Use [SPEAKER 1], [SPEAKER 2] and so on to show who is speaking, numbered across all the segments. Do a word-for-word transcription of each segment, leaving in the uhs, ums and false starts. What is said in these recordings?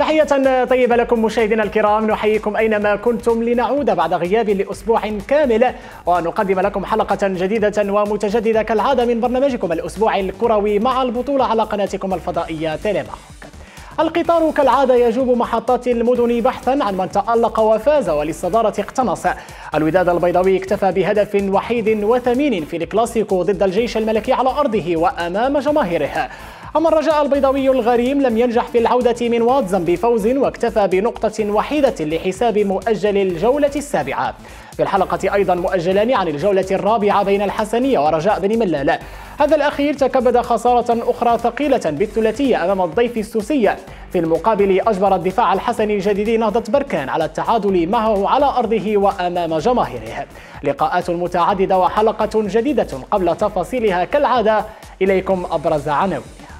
[SPEAKER 1] تحية طيبة لكم مشاهدينا الكرام، نحييكم أينما كنتم لنعود بعد غياب لأسبوع كامل ونقدم لكم حلقة جديدة ومتجددة كالعادة من برنامجكم الأسبوع الكروي مع البطولة على قناتكم الفضائية تيليماروك. القطار كالعادة يجوب محطات المدن بحثا عن من تألق وفاز، وللصدارة اقتنص الوداد البيضاوي، اكتفى بهدف وحيد وثمين في الكلاسيكو ضد الجيش الملكي على أرضه وأمام جماهيره. أما الرجاء البيضاوي الغريم لم ينجح في العودة من واتزم بفوز، واكتفى بنقطة وحيدة لحساب مؤجل الجولة السابعة. في الحلقة أيضا مؤجلان عن الجولة الرابعة بين الحسنية ورجاء بن ملال. هذا الأخير تكبد خسارة أخرى ثقيلة بالثلاثية أمام الضيف السوسية. في المقابل أجبر الدفاع الحسني الجديد نهضة بركان على التعادل معه على أرضه وأمام جماهيره. لقاءات متعددة وحلقة جديدة. قبل تفاصيلها كالعادة إليكم أبرز عناوين.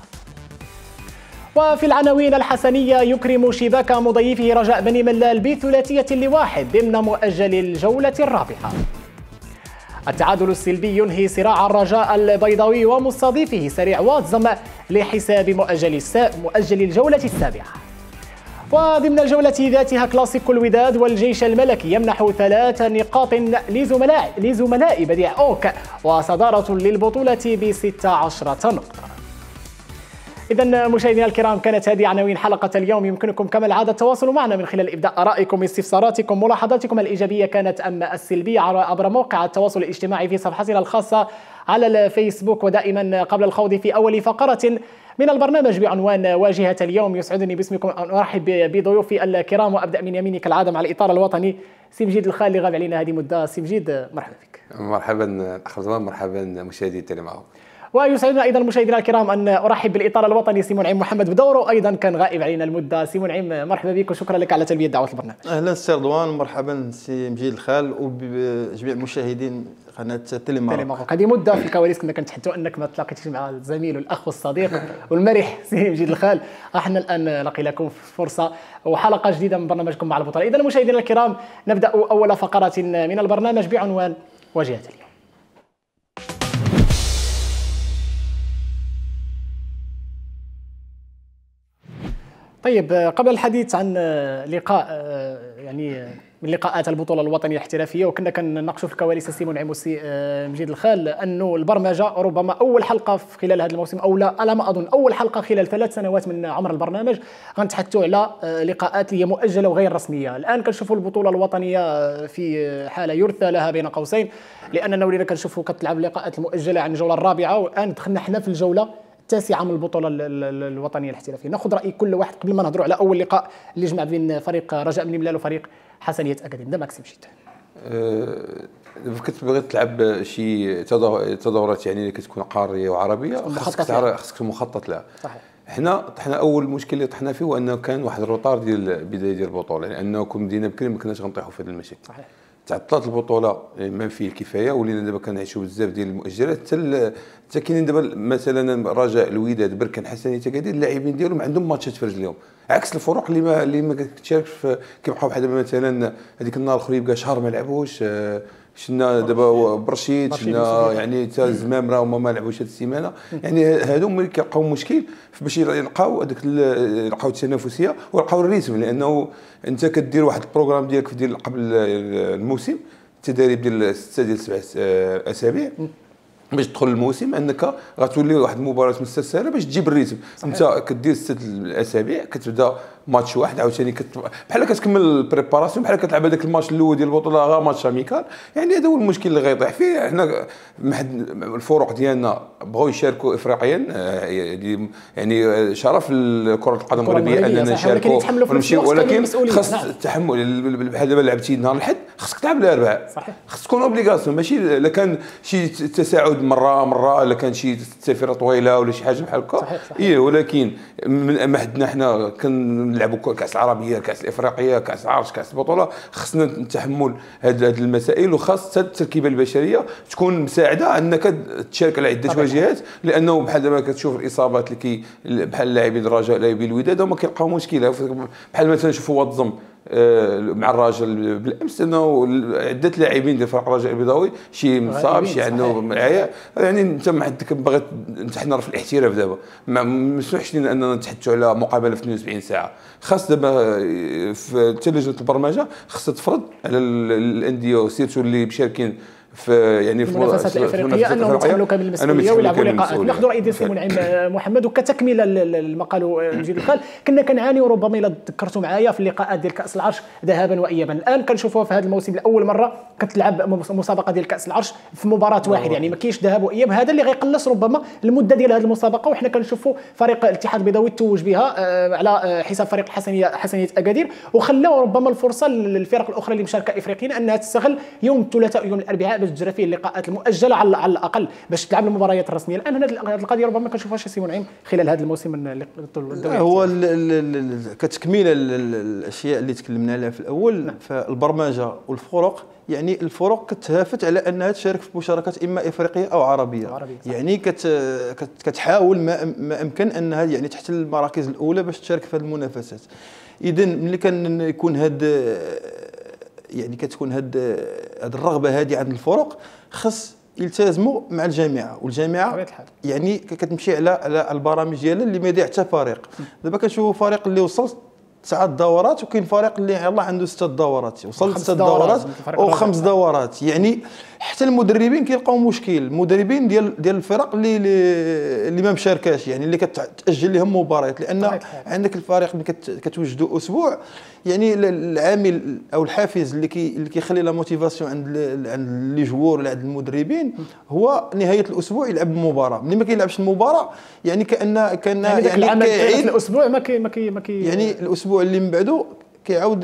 [SPEAKER 1] وفي العناوين: الحسنية يكرم شباك مضيفه رجاء بني ملال بثلاثية لواحد ضمن مؤجل الجولة الرابعة. التعادل السلبي ينهي صراع الرجاء البيضاوي ومستضيفه سريع واتزم لحساب مؤجل, السا... مؤجل الجولة السابعة. وضمن الجولة ذاتها كلاسيكو الوداد والجيش الملكي يمنح ثلاث نقاط لزملاء لزملاء بديع أوك، وصدارة للبطولة بستة عشرة نقطة. إذن مشاهدينا الكرام، كانت هذه عناوين حلقة اليوم. يمكنكم كما العادة التواصل معنا من خلال إبداء آرائكم، استفساراتكم، ملاحظاتكم الإيجابية كانت أم السلبية عبر موقع التواصل الاجتماعي في صفحتنا الخاصة على الفيسبوك. ودائما قبل الخوض في أول فقرة من البرنامج بعنوان واجهة اليوم، يسعدني باسمكم أن أرحب بضيوفي الكرام، وأبدأ من يميني كالعادة مع الإطار الوطني سي مجيد الخال اللي غاب علينا هذه مدة. سي مجيد مرحبا بك.
[SPEAKER 2] مرحبا أخ رضوان، مرحبا مشاهدي تيليماروك.
[SPEAKER 1] ويسعدنا ايضا مشاهدينا الكرام ان ارحب بالاطار الوطني سي منعم محمد بدوره، ايضا كان غائب علينا المده. سي منعم مرحبا بك وشكرا لك على تلبيه دعوه البرنامج.
[SPEAKER 3] اهلا سي رضوان، مرحبا سي مجيد الخال وبجميع مشاهدين قناه تيليماروك.
[SPEAKER 1] هذه مده في الكواليس كنا كنتحدثوا انك ما تلاقيتش مع الزميل والاخ والصديق والمرح سي مجيد الخال. احنا الان لقي لكم فرصه وحلقه جديده من برنامجكم مع البطوله. اذا مشاهدينا الكرام، نبدا اول فقره من البرنامج بعنوان واجهه اليوم. طيب، قبل الحديث عن لقاء يعني من لقاءات البطوله الوطنيه الاحترافيه، وكنا كنناقشوا في الكواليس السي منعم والسي مجيد الخال انه البرمجه ربما اول حلقه في خلال هذا الموسم، او لا على ما اظن اول حلقه خلال ثلاث سنوات من عمر البرنامج غنتحدثوا على لقاءات اللي هي مؤجله وغير رسميه. الان كنشوفوا البطوله الوطنيه في حاله يرثى لها بين قوسين، لاننا ولينا كنشوفوا كتلعب اللقاءات المؤجله عن الجوله الرابعه، والان دخلنا حنا في الجوله التاسعة من البطولة الوطنية الاحترافية. ناخذ رأي كل واحد قبل ما نهضروا على أول لقاء اللي جمع بين فريق رجاء بن ملال وفريق حسنية أكاديم. ده ماكسيم مشيت.
[SPEAKER 2] أه كنت بغيت تلعب شي تظاهرات يعني اللي كتكون قارية وعربية، خاصك خاصك مخطط لها. صحيح. حنا طحنا اول مشكل اللي طحنا فيه هو انه كان واحد الروطار ديال البدايه ديال البطوله، لانه كون بدينا بكري ما كناش غنطيحوا في هذا المشاكل. صحيح. تعطلت البطوله ما فيه الكفايه، ولينا دابا كنعيشوا بزاف ديال المؤجلات. حتى حتى كاينين دابا مثلا رجاء الوداد بركان حسنيه تكادير اللاعبين ديالهم عندهم ماتشات في رجليهم، عكس الفروق اللي ما اللي ما كتشاركش في كيبقاو بحال دابا مثلا هذيك النهار الاخر يبقى شهر ما لعبوش. شفنا دابا برشيد، شفنا يعني حتى الزمام راهما ما لعبوش هذه السيمانه. يعني هادو ملي كيلقاو مشكل باش يلقاو هذاك يلقاو التنافسيه ويلقاو الريتم، لانه انت كدير واحد البروغرام ديالك في ديال قبل الموسم، التدريب ديال سته ديال سبع اسابيع باش تدخل الموسم انك غتولي واحد المباراه مستسهله باش تجيب الريتم. انت كدير سته الاسابيع كتبدا ماتش واحد عاوتاني كت... بحال كتكمل البريباراسيون، بحال كتلعب هذاك الماتش الاول ديال البطوله غير ماتش اميكال. يعني هذا هو المشكل اللي غيطيح فيه. حنا الفرق ديالنا بغاو يشاركوا افريقيا، يعني شرف لكره القدم المغربيه اننا نشاركوا ونمشيو، ولكن خاص التحمل. بحال دابا لعبتي نهار الاحد خاصك تلعب الاربعاء، خاص تكون اوبليغاسيون، ماشي الا كان شي تساعد مره مره، الا كان شي سفيره طويله ولا شي حاجه بحال هكا. ايه، ولكن ما حدنا حنا كن نلعبوا كاس العربيه، كاس الافريقيه، كاس العرش، كاس البطوله، خصنا نتحمل هذه المسائل، وخاصه التركيبه البشريه تكون مساعده انك تشارك على عده واجهات. لانه بحال دابا كتشوف الاصابات اللي كي بحال لاعبين الرجاء لاعبين الوداد هما كيلقاو مشكله، بحال مثلا نشوفوا واتزم مع الراجل بالامس انه عده لاعبين ديال فريق الرجاء البيضاوي شي مصاب شي عنده عيا. يعني انت ما عندك باغي انت حنا في الاحتراف دابا ما مسموحش لنا اننا اننا نتحدثوا على مقابله في اثنين وسبعين ساعه. خاص دابا في لجنه البرمجه خاصها تفرض على الانديه سيرتو اللي مشاركين في يعني
[SPEAKER 1] في المنافسات الافريقيه انهم يتحملوا كامل المسؤوليه ويلعبوا لقاءات. ناخذ راي ديال سي منعم محمد وكتكمله لما قالوا مجيد الخال. كنا كنعانيوا ربما الا تذكرتوا معايا في اللقاءات ديال كاس العرش ذهابا وايابا، الان كنشوفوها في هذا الموسم لاول مره كتلعب مسابقه ديال كاس العرش في مباراه واحده، يعني ما كاينش ذهاب واياب. هذا اللي غيقلص ربما المده ديال هذه المسابقه، وحنا كنشوفوا فريق الاتحاد البيضاوي توج بها على حساب فريق الحسنيه حسنيه اكادير، وخلاو ربما الفرصه للفرق الاخرى اللي مشاركه افريقيا انها تستغل يوم الثلاثاء ويوم الاربعاء باش تجرى فيه اللقاءات المؤجله على على الاقل باش تلعب المباريات الرسميه. الان هذه القضيه ربما كنشوفها شي سي منعم خلال هذا الموسم الدوري.
[SPEAKER 3] هو كتكميله الاشياء اللي تكلمنا عليها في الاول. نعم. فالبرمجه والفرق، يعني الفرق كتهافت على انها تشارك في مشاركات اما افريقيه او عربيه, عربية يعني كت كتحاول ما, ما امكن انها يعني تحت المراكز الاولى باش تشارك في هذه المنافسات. اذا ملي كان يكون هذا يعني كتكون هذه الرغبه هذه عند الفرق، خص يلتزموا مع الجامعه، والجامعه يعني كتمشي على على البرامج ديالها اللي ما يضيع حتى فريق. دابا كنشوفوا فريق اللي وصل تسعة دورات، وكاين فريق اللي يلاه عنده ستة دورات، وصل ستة دورات او خمس دورات. يعني حتى المدربين كيلقاو مشكل، المدربين ديال ديال الفرق اللي اللي ما مشاركاش، يعني اللي كتاجل لهم مباريات، لان عندك الفريق اللي كتوجدوا اسبوع، يعني العامل او الحافز اللي كي اللي كيخلي لا موتيفاسيون عند عند لي جوور ولا عند المدربين هو نهايه الاسبوع يلعب المباراه. ملي ما كيلعبش المباراه يعني كان كان
[SPEAKER 1] يعني, يعني العمل كيعيد الاسبوع ما كي ما كي ما كي
[SPEAKER 3] يعني الاسبوع اللي من بعده كيعاود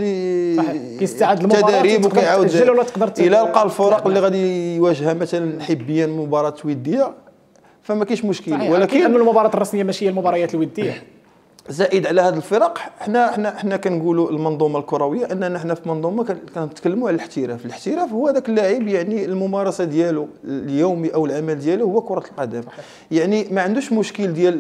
[SPEAKER 1] كيستعد المباراه
[SPEAKER 3] وكيعاود الى لقى الفرق اللي غادي يواجهها مثلا حبيا مباراه وديه، فما كاينش مشكل.
[SPEAKER 1] ولكن ان المباراه الرسميه ماشي هي المباريات الوديه.
[SPEAKER 3] زائد على هذه الفرق، حنا حنا حنا كنقولوا المنظومه الكرويه اننا حنا في منظومه كنتكلموا على الاحتراف. الاحتراف هو ذاك اللاعب يعني الممارسه ديالو اليومي او العمل ديالو هو كره القدم، يعني ما عندوش مشكل ديال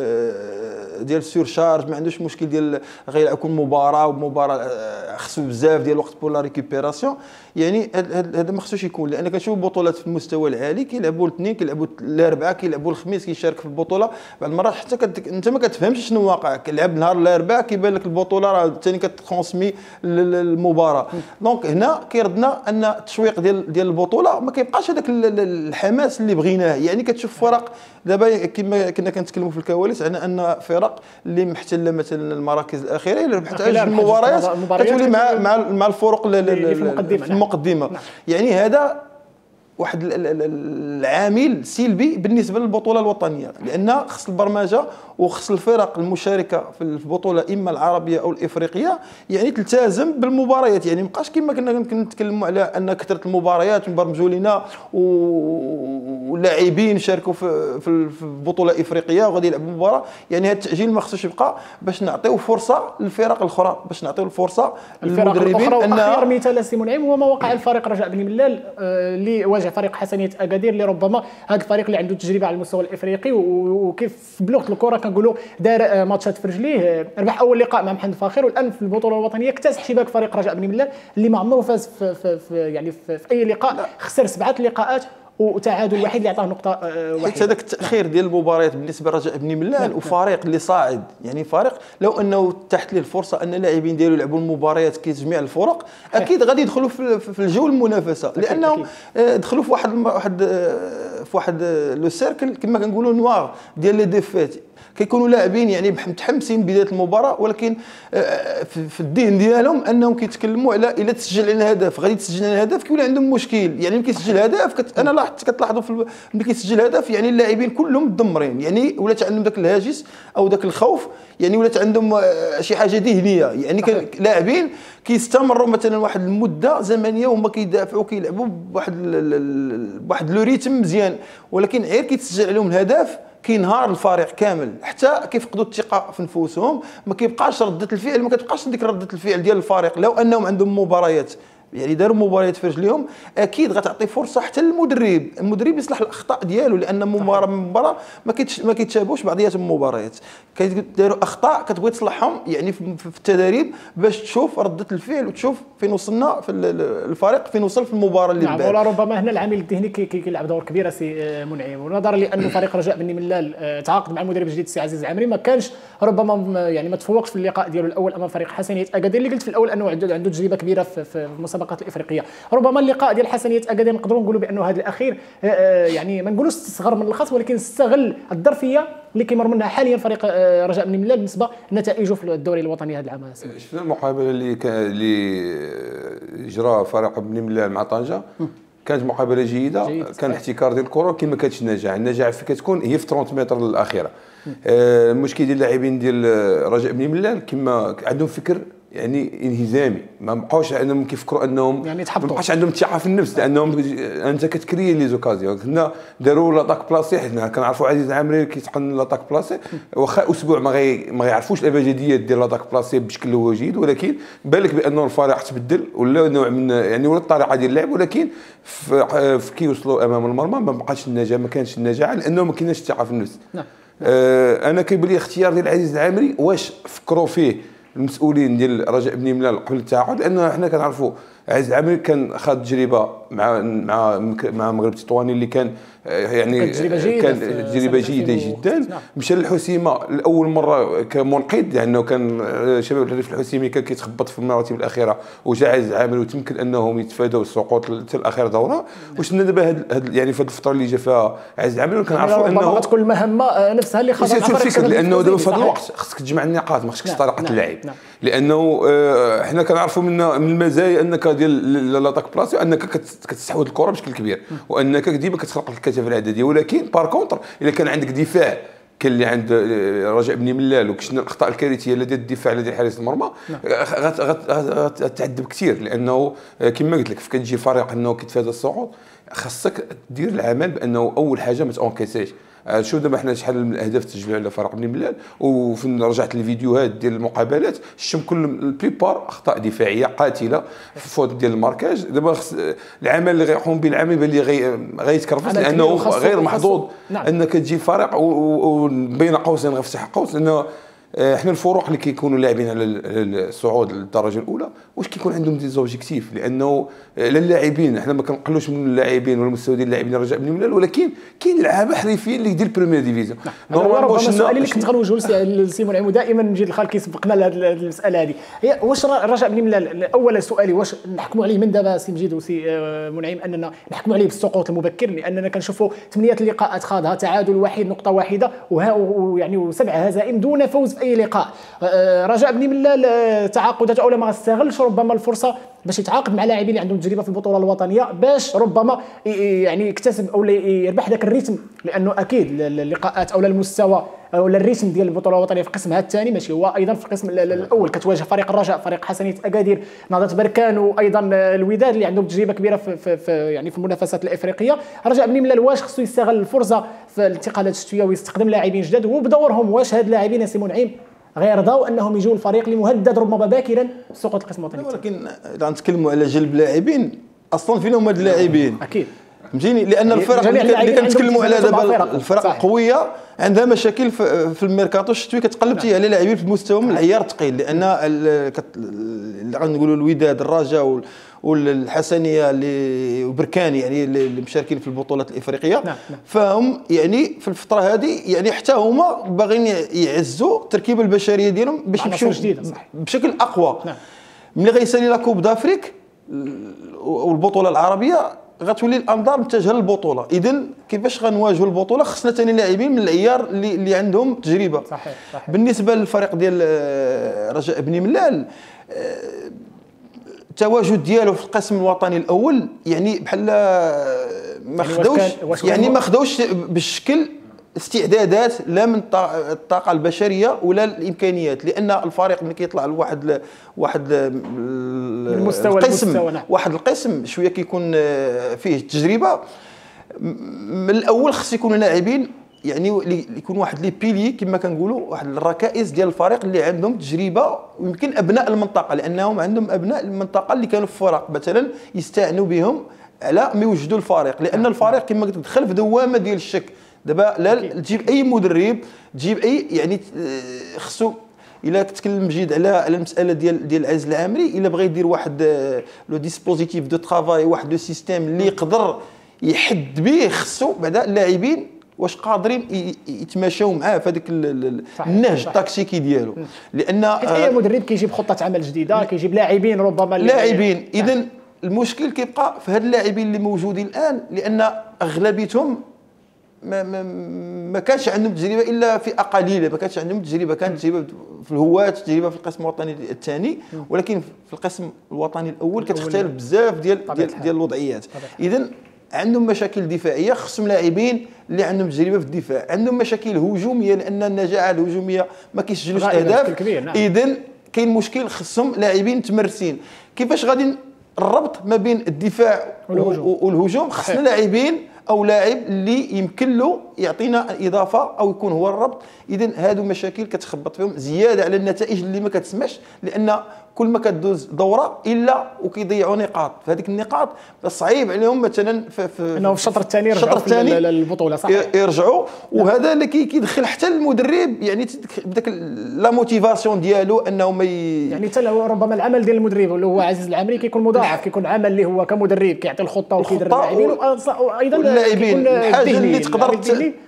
[SPEAKER 3] ديال السورشارج، ما عندوش مشكل ديال غيلعب كل مباراه ومباراه خصو بزاف ديال الوقت بور لا ريكوبيراسيون. يعني هذا ما خصوش يكون، لان كنشوف بطولات في المستوى العالي كيلعبوا الاثنين، كيلعبوا الاربعاء، كيلعبوا الخميس، كيشارك في البطوله. بعض المرات حتى كت... انت ما كتفهمش شنو واقع، كيلعب نهار الاربعاء كيبان لك البطوله راه ثاني كترونسمي المباراه. دونك هنا كيردنا ان التشويق ديال ديال البطوله ما كيبقاش هذاك الحماس اللي بغيناه. يعني كتشوف فرق دابا كما كنا كنتكلموا في الكواليس على ان فرق اللي محتله مثلا المراكز الاخيره اللي ربحت عشر المباريات كتولي مع مع مع الفرق في المقدمه. نعم. يعني هذا واحد العامل سلبي بالنسبه للبطوله الوطنيه، لان خص البرمجه وخص الفرق المشاركه في البطوله اما العربيه او الافريقيه يعني تلتزم بالمباريات. يعني مابقاش كما كنا كنتكلموا على ان كثره المباريات نبرمجوا لنا ولاعبين شاركوا في في بطوله افريقيه وغادي يلعبوا مباراه. يعني هذا التاجيل ما خصوش يبقى، باش نعطيو فرصه للفرق الاخرى، باش نعطيو الفرصه للمدربين.
[SPEAKER 1] اخر مثال سي منعم هو ما وقع الفريق رجاء بن ملال اللي واجه فريق حسنيه اكادير، اللي ربما هذا الفريق اللي عنده تجربه على المستوى الافريقي، وكيف بلغه الكره كنقولوا دار ماتشات في رجليه. ربح اول لقاء مع محمد فاخر، والان في البطوله الوطنيه اكتسح شباك فريق رجاء بن ملال اللي ما عمره فاز في, في, في يعني في, في اي لقاء، خسر سبعه لقاءات وتعادل واحد اللي عطاه نقطه واحده. حيت
[SPEAKER 3] هذاك التاخير ديال المباريات بالنسبه لرجاء بن ملال وفريق اللي صاعد، يعني فريق لو انه تحت ليه الفرصه ان اللاعبين ديالو يلعبوا المباريات كجميع الفرق اكيد غادي يدخلوا في الجو المنافسه، لانهم دخلوا في واحد واحد في واحد لو سيركل كما كنقولوا نوار ديال لي ديفيت. كيكونوا لاعبين يعني متحمسين بدايه المباراه، ولكن في الذهن ديالهم انهم كيتكلموا على الا تسجل لنا هدف غادي تسجل لنا هدف، كيولي عندهم مشكل. يعني ملي كيسجل هدف كت... انا لاحظت كتلاحظوا في ملي كيسجل هدف يعني اللاعبين كلهم مدمرين، يعني ولات عندهم ذاك الهاجس او ذاك الخوف، يعني ولات عندهم شي حاجه ذهنيه. يعني لاعبين كيستمروا مثلا واحد المده زمنيه وهما كيدافعوا كيلعبوا بواحد بواحد لو ريتم مزيان، ولكن غير كيتسجل عليهم الهدف كينهار الفريق كامل، حتى كيفقدوا الثقه في نفوسهم، ما كيبقاش رده الفعل، ما كتبقاش ديك رده الفعل ديال الفريق. لو انهم عندهم مباريات يعني داروا مباريات في رجليهم، اكيد غتعطي فرصه حتى للمدرب، المدرب يصلح الاخطاء ديالو، لان مباراه من مباراه ما كيتش ما كيتشابهوش بعضياتهم المباريات، كيديروا اخطاء كتبغي تصلحهم يعني في التدريب باش تشوف رده الفعل وتشوف فين وصلنا في الفريق فين وصل في المباراه اللي
[SPEAKER 1] نعم. ولا ربما هنا العامل الذهني كيلعب دور كبير سي منعم، ونظرا لانه فريق رجاء بني ملال تعاقد مع المدرب الجديد السي عزيز العامري، ما كانش ربما يعني ما تفوقش في اللقاء ديالو الاول امام فريق حسنيه اكادير اللي قلت في الاول انه عنده تجربه كبيره في المسابقات الافريقيه. ربما اللقاء ديال حسنيه اكادير نقدروا نقولوا بانه هذا الاخير يعني ما نقولوش استصغر من الخط، ولكن استغل الظرفيه اللي كيمر منها حاليا فريق رجاء بني ملال بالنسبه لنتائجه في الدوري الوطني هذا العام.
[SPEAKER 2] شفنا المقابله اللي اللي جرى فريق بني ملال مع طنجه، كانت مقابله جيده جيد. كان الاحتكار ديال الكره كما كانتش النجاح، النجاح في كتكون هي في ثلاثين متر الاخيره. آه المشكل ديال اللاعبين ديال رجاء بني ملال كما عندهم فكر يعني انهزامي، ما بقاوش انهم كيفكروا انهم
[SPEAKER 1] يعني
[SPEAKER 2] ما بقاش عندهم ثقه في النفس، لانهم انت كتكري لي زوكازيون. كنا داروا لاطاك بلاصي، حنا كنعرفوا عزيز العامري كيتقن لاطاك بلاصي، واخا اسبوع ما غي ما غيعرفوش الابجديات ديال لاطاك بلاصي بشكل اللي هو جيد، ولكن بالك بانه الفريق تبدل ولا نوع من يعني ولا الطريقه ديال اللعب، ولكن في كي وصلوا امام المرمى ما بقاش النجاح، ما كانش النجاح لانه ما كايناش الثقه في النفس. نعم. آه انا كيبان لي اختيار ديال عزيز العامري واش فكروا فيه المسؤولين ديال رجاء بني ملال قبل التعاقد، لانه حنا كنعرفوا عزيز العامري كان خاض تجربه مع مع مع مغرب تطواني اللي كان يعني كان تجربه جيده جدا. مشى للحسيمه لاول مره كمنقذ، لانه كان شباب الريف الحسيمي كان كيتخبط في المراتب الاخيره، وجا عزيز العامري وتمكن انهم يتفادوا السقوط حتى الاخير دوره. وشنا دابا هاد يعني في هذه الفتره اللي جا فيها عزيز العامري كنعرفوا انه
[SPEAKER 1] غتكون المهمه نفسها اللي خاصها
[SPEAKER 2] مع الفكر، لانه دابا في هذا الوقت خصك تجمع النقاط، ما خصكش طريقه اللعب، لانه حنا كنعرفوا من من المزايا انك ديال لاطاك بلاصي انك كتستحوذ الكره بشكل كبير، وانك ديما كتخلق الكثافه العدديه. ولكن بار كونتر الا كان عندك دفاع كان اللي عند رجاء بني ملال وكشنا الاخطاء الكارثيه لدى الدفاع لدى حارس المرمى غتعذب كثير، لانه كما قلت لك كتجي فريق انه كيتفادى الصعود، خاصك دير العمل بانه اول حاجه ما تونكيسيش. شوف دابا حنا شحال من الاهداف تسجلوا على فريق بني ملال، وفي رجعت الفيديوهات ديال المقابلات شتم كل البيبار اخطاء دفاعيه قاتله في فوت ديال الماركاج. دابا العمل اللي غيقوم به العام يبان لي غيتكرفس، لانه غير محظوظ نعم. انك تجي فريق وبين قوسين غنفتح قوس، لانه احنا الفروق اللي كيكونوا لاعبين على الصعود للدرجه الاولى واش كيكون عندهم دي زوبجيكتيف، لانه اللاعبين احنا ما كنقلوش من اللاعبين ولا المستوى ديال اللاعبين رجاء بني ملال، ولكن كاين لعابه حريفيين اللي يدير البريمير ديفيزيون.
[SPEAKER 1] نورمالمون السؤال اللي كنت غنوجهو للسي منعم، دائما نجي الخال كيسبقنا لهذه المساله هذه، هي واش رجاء بني ملال اول سؤالي واش نحكموا عليه من دابا سي مجيد وسي منعم اننا نحكموا عليه بالسقوط المبكر، لاننا كنشوفوا ثمانيه اللقاءات خاضها تعادل واحد نقطه واحده ويعني وسبع هزائم دون فوز في اي لقاء. رجاء بني ملال تعاقدات اولا ما استغلش ربما الفرصه باش يتعاقد مع لاعبين اللي عندهم تجربه في البطوله الوطنيه، باش ربما يعني يكتسب او يربح ذاك الريتم، لانه اكيد اللقاءات او المستوى او الريتم ديال البطوله الوطنيه في القسم هذا الثاني ماشي هو ايضا في القسم الاول. كتواجه فريق الرجاء، فريق حسنيه اكادير، نهضه بركان، وايضا الوداد اللي عندهم تجربه كبيره في, في, في يعني في المنافسات الافريقيه. رجاء بني ملال واش خصو يستغل الفرصه في الانتقالات الشتويه ويستخدم لاعبين جداد، وبدورهم واش هاد اللاعبين يا سي منعم غيرضاو انهم يجوا الفريق اللي مهدد ربما باكرا بسقوط القسم الوطني؟
[SPEAKER 3] ولكن اذا نتكلموا على جلب لاعبين اصلا فين هما هاد اللاعبين؟
[SPEAKER 1] اكيد
[SPEAKER 3] فهمتيني، لان الفرق اللي كنتكلموا على دابا الفرق القويه عندها مشاكل في الميركاتو الشتوي، كتقلب على لاعبين في المستوى من العيار الثقيل، لان اللي غنقولوا الوداد الرجاء والحسنيه اللي وبركان يعني اللي مشاركين في البطولات الافريقيه نعم. نعم. فهم يعني في الفتره هذه يعني حتى هما باغيين يعزوا التركيبه البشريه ديالهم باش يمشيو بشكل اقوى نعم. ملي غيسالي لا كوب دافريك والبطوله العربيه غتولي الانظار متجهه للبطوله، اذا كيفاش غنواجهوا البطوله؟ خصنا ثاني لاعبين من العيار اللي, اللي عندهم تجربه.
[SPEAKER 1] صحيح صحيح.
[SPEAKER 3] بالنسبه للفريق ديال رجاء بني ملال التواجد ديالو في القسم الوطني الاول يعني بحال ما خداوش يعني ما خداوش بالشكل استعدادات لا من الطاقه البشريه ولا الامكانيات، لان الفريق ملي كيطلع لواحد واحد
[SPEAKER 1] المستوى
[SPEAKER 3] القسم واحد القسم شويه كيكون فيه تجربه من الاول، خص يكونوا لاعبين يعني يكون واحد لي بيلي كما كنقولوا واحد الركائز ديال الفريق اللي عندهم تجربه، ويمكن ابناء المنطقه لانهم عندهم ابناء المنطقه اللي كانوا في فرق مثلا يستعنوا بهم على ما يوجدوا الفريق، لان الفريق كما قلت دخل في دوامه ديال الشك. دابا لا تجيب اي مدرب، تجيب اي يعني خصو الا كتكلم مجيد على على المساله ديال ديال العز العامري، الا بغى يدير واحد لو ديسبوزيتيف دو ترافاي، واحد لو سيستيم اللي يقدر يحد به، خصو بعدا اللاعبين واش قادرين يتماشاو معاه في هذاك النهج التكتيكي ديالو، لان
[SPEAKER 1] اي مدرب كيجيب خطه عمل جديده، كيجيب لاعبين ربما
[SPEAKER 3] لاعبين. اذا المشكل كيبقى في هاد اللاعبين اللي موجودين الان، لان اغلبيتهم ما ما, ما كانش عندهم تجربه الا فئه قليله، ما كانش عندهم تجربه، كانت تجربه في الهواة، تجربه في القسم الوطني الثاني، ولكن في القسم الوطني الاول كتختلف بزاف ديال ديال, ديال الوضعيات. اذا عندهم مشاكل دفاعيه، خصهم لاعبين اللي عندهم تجربه في الدفاع، عندهم مشاكل هجوميه لان النجاعه الهجوميه ما كيسجلوش اهداف.
[SPEAKER 1] نعم.
[SPEAKER 3] اذا كاين مشكل، خصهم لاعبين متمرسين. كيفاش غادي الربط ما بين الدفاع والهجوم, والهجوم؟ خصنا لاعبين او لاعب اللي يمكن له يعطينا اضافه او يكون هو الربط. اذا هادو مشاكل كتخبط فيهم زياده على النتائج اللي ما كتسمعش، لان كل ما كدوز دوره الا وكيضيعوا نقاط، فهذيك النقاط صعيب عليهم مثلا في في
[SPEAKER 1] انه في الشطر الثاني يرجعوا للبطوله صحيح
[SPEAKER 3] يرجعوا. وهذا اللي كيدخل حتى المدرب يعني بداك لا موتيفاسيون ديالو انه ما ي...
[SPEAKER 1] يعني حتى ربما العمل ديال المدرب اللي هو عزيز العامري كيكون مضاعف، كيكون عمل اللي هو كمدرب كيعطي الخطه وكيدير اللاعبين، وايضا
[SPEAKER 3] اللاعبين الحاجه اللي تقدر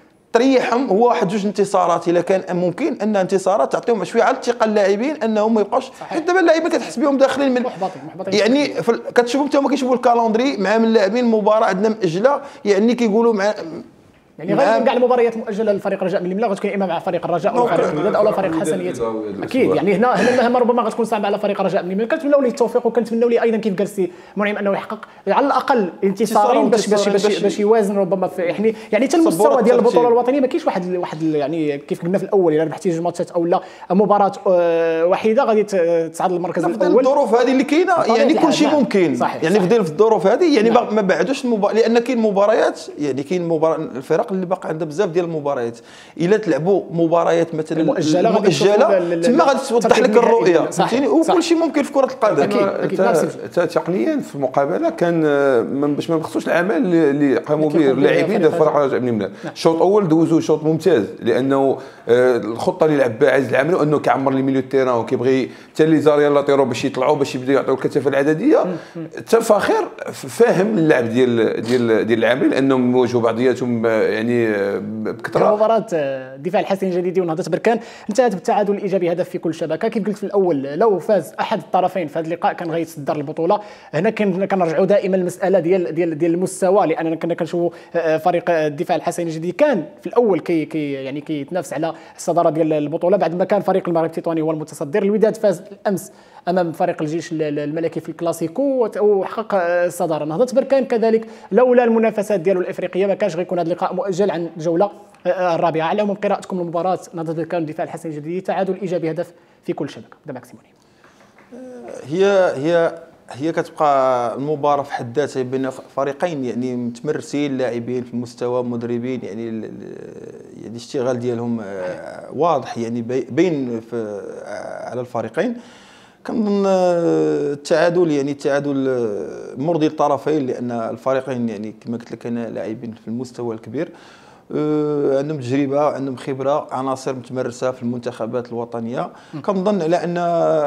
[SPEAKER 3] تريحهم هو واحد جوج انتصارات، الا كان ممكن ان انتصارات تعطيهم شويه على الثقه اللاعبين انهم ما يبقاوش، حيت دابا اللاعبين كتحس بهم داخلين من
[SPEAKER 1] محبطين محبطين
[SPEAKER 3] يعني كتشوفهم حتى هما كيشوفوا الكالندري مع من اللاعبين المباراه عندنا مأجله، يعني كيقولوا مع
[SPEAKER 1] يعني غالبا كاع المباريات مؤجله للفريق الرجاء من الملا غتكون اما مع فريق الرجاء او فريق الوداد او فريق حسنيه. اكيد يعني هنا هنا المهمه ربما غتكون صعبه على فريق الرجاء من الملا. كنتمنوا ليه التوفيق، وكنتمنوا ليه ايضا كيف قال السي منعم انه يحقق على الاقل انتصارين باش باش باش, باش يوازن ربما في يعني يعني حتى المستوى ديال البطوله الوطنيه ما كاينش واحد واحد يعني كيف قلنا في الاول، الا ربحتي جوج ماتشات او لا مباراه وحيده غادي تصعد للمركز الاول.
[SPEAKER 3] الظروف هذه اللي كاينه يعني كل شيء ممكن صحيح يعني في الظروف هذه يعني نعم. ما بعدوش المباراه، لان كاين مباريات يعني كاين مباراه الفرق اللي باقي عندها بزاف ديال المباريات، الا تلعبوا مباريات مثلا
[SPEAKER 1] مؤجله
[SPEAKER 3] تما غادي توضح لك الرؤيه فهمتيني، وكل شيء من في كره القدم.
[SPEAKER 1] اكيد اكيد
[SPEAKER 2] تقنيا في المقابله كان باش ما نبخسوش العمل اللي قاموا به اللاعبين ديال الفريق الرجاء بن ملال. الشوط الاول دوزوا شوط ممتاز، لانه الخطه اللي لعب بها عزيز العامري انه كيعمر لي ميليو تيران وكيبغي حتى لي زار يلاه طيروا باش يطلعوا باش يبداو يعطيو الكثافه العدديه. حتى فاخر فاهم اللعب ديال ديال ديال العامري لانهم واجهوا بعضياتهم يعني بكثره.
[SPEAKER 1] مباراة الدفاع الحسني الجديدي ونهضة بركان انتهت بالتعادل الايجابي، هدف في كل شبكه. كيف قلت في الاول لو فاز احد الطرفين في هذا اللقاء كان غيتصدر البطوله. هنا كنرجعوا دائما المساله ديال ديال ديال المستوى، لاننا كنا كنشوفوا فريق الدفاع الحسني الجديدي كان في الاول كي, كي يعني كيتنافس على الصداره ديال البطوله بعد ما كان فريق المغرب التطواني هو المتصدر. الوداد فاز الامس امام فريق الجيش الملكي في الكلاسيكو وحقق الصداره. نهضة بركان كذلك لولا المنافسات ديالو الافريقيه ما كانش غيكون هذا اللقاء مؤجل عن الجوله الرابعه. على عموم قراءتكم للمباراه نهضة بركان الدفاع الحسني الجديدي تعادل ايجابي هدف في كل شبكه. بدا معك سيموني.
[SPEAKER 3] هي هي هي كتبقى المباراه في حد ذاتها بين فريقين يعني متمرسين، لاعبين في المستوى، مدربين يعني يعني الاشتغال ديالهم واضح يعني بين على الفريقين. كنظن التعادل يعني التعادل مرضي للطرفين، لان الفريقين يعني كما قلت لك انا لاعبين في المستوى الكبير، عندهم تجربه، عندهم خبره، عناصر متمرسه في المنتخبات الوطنيه. كنظن على ان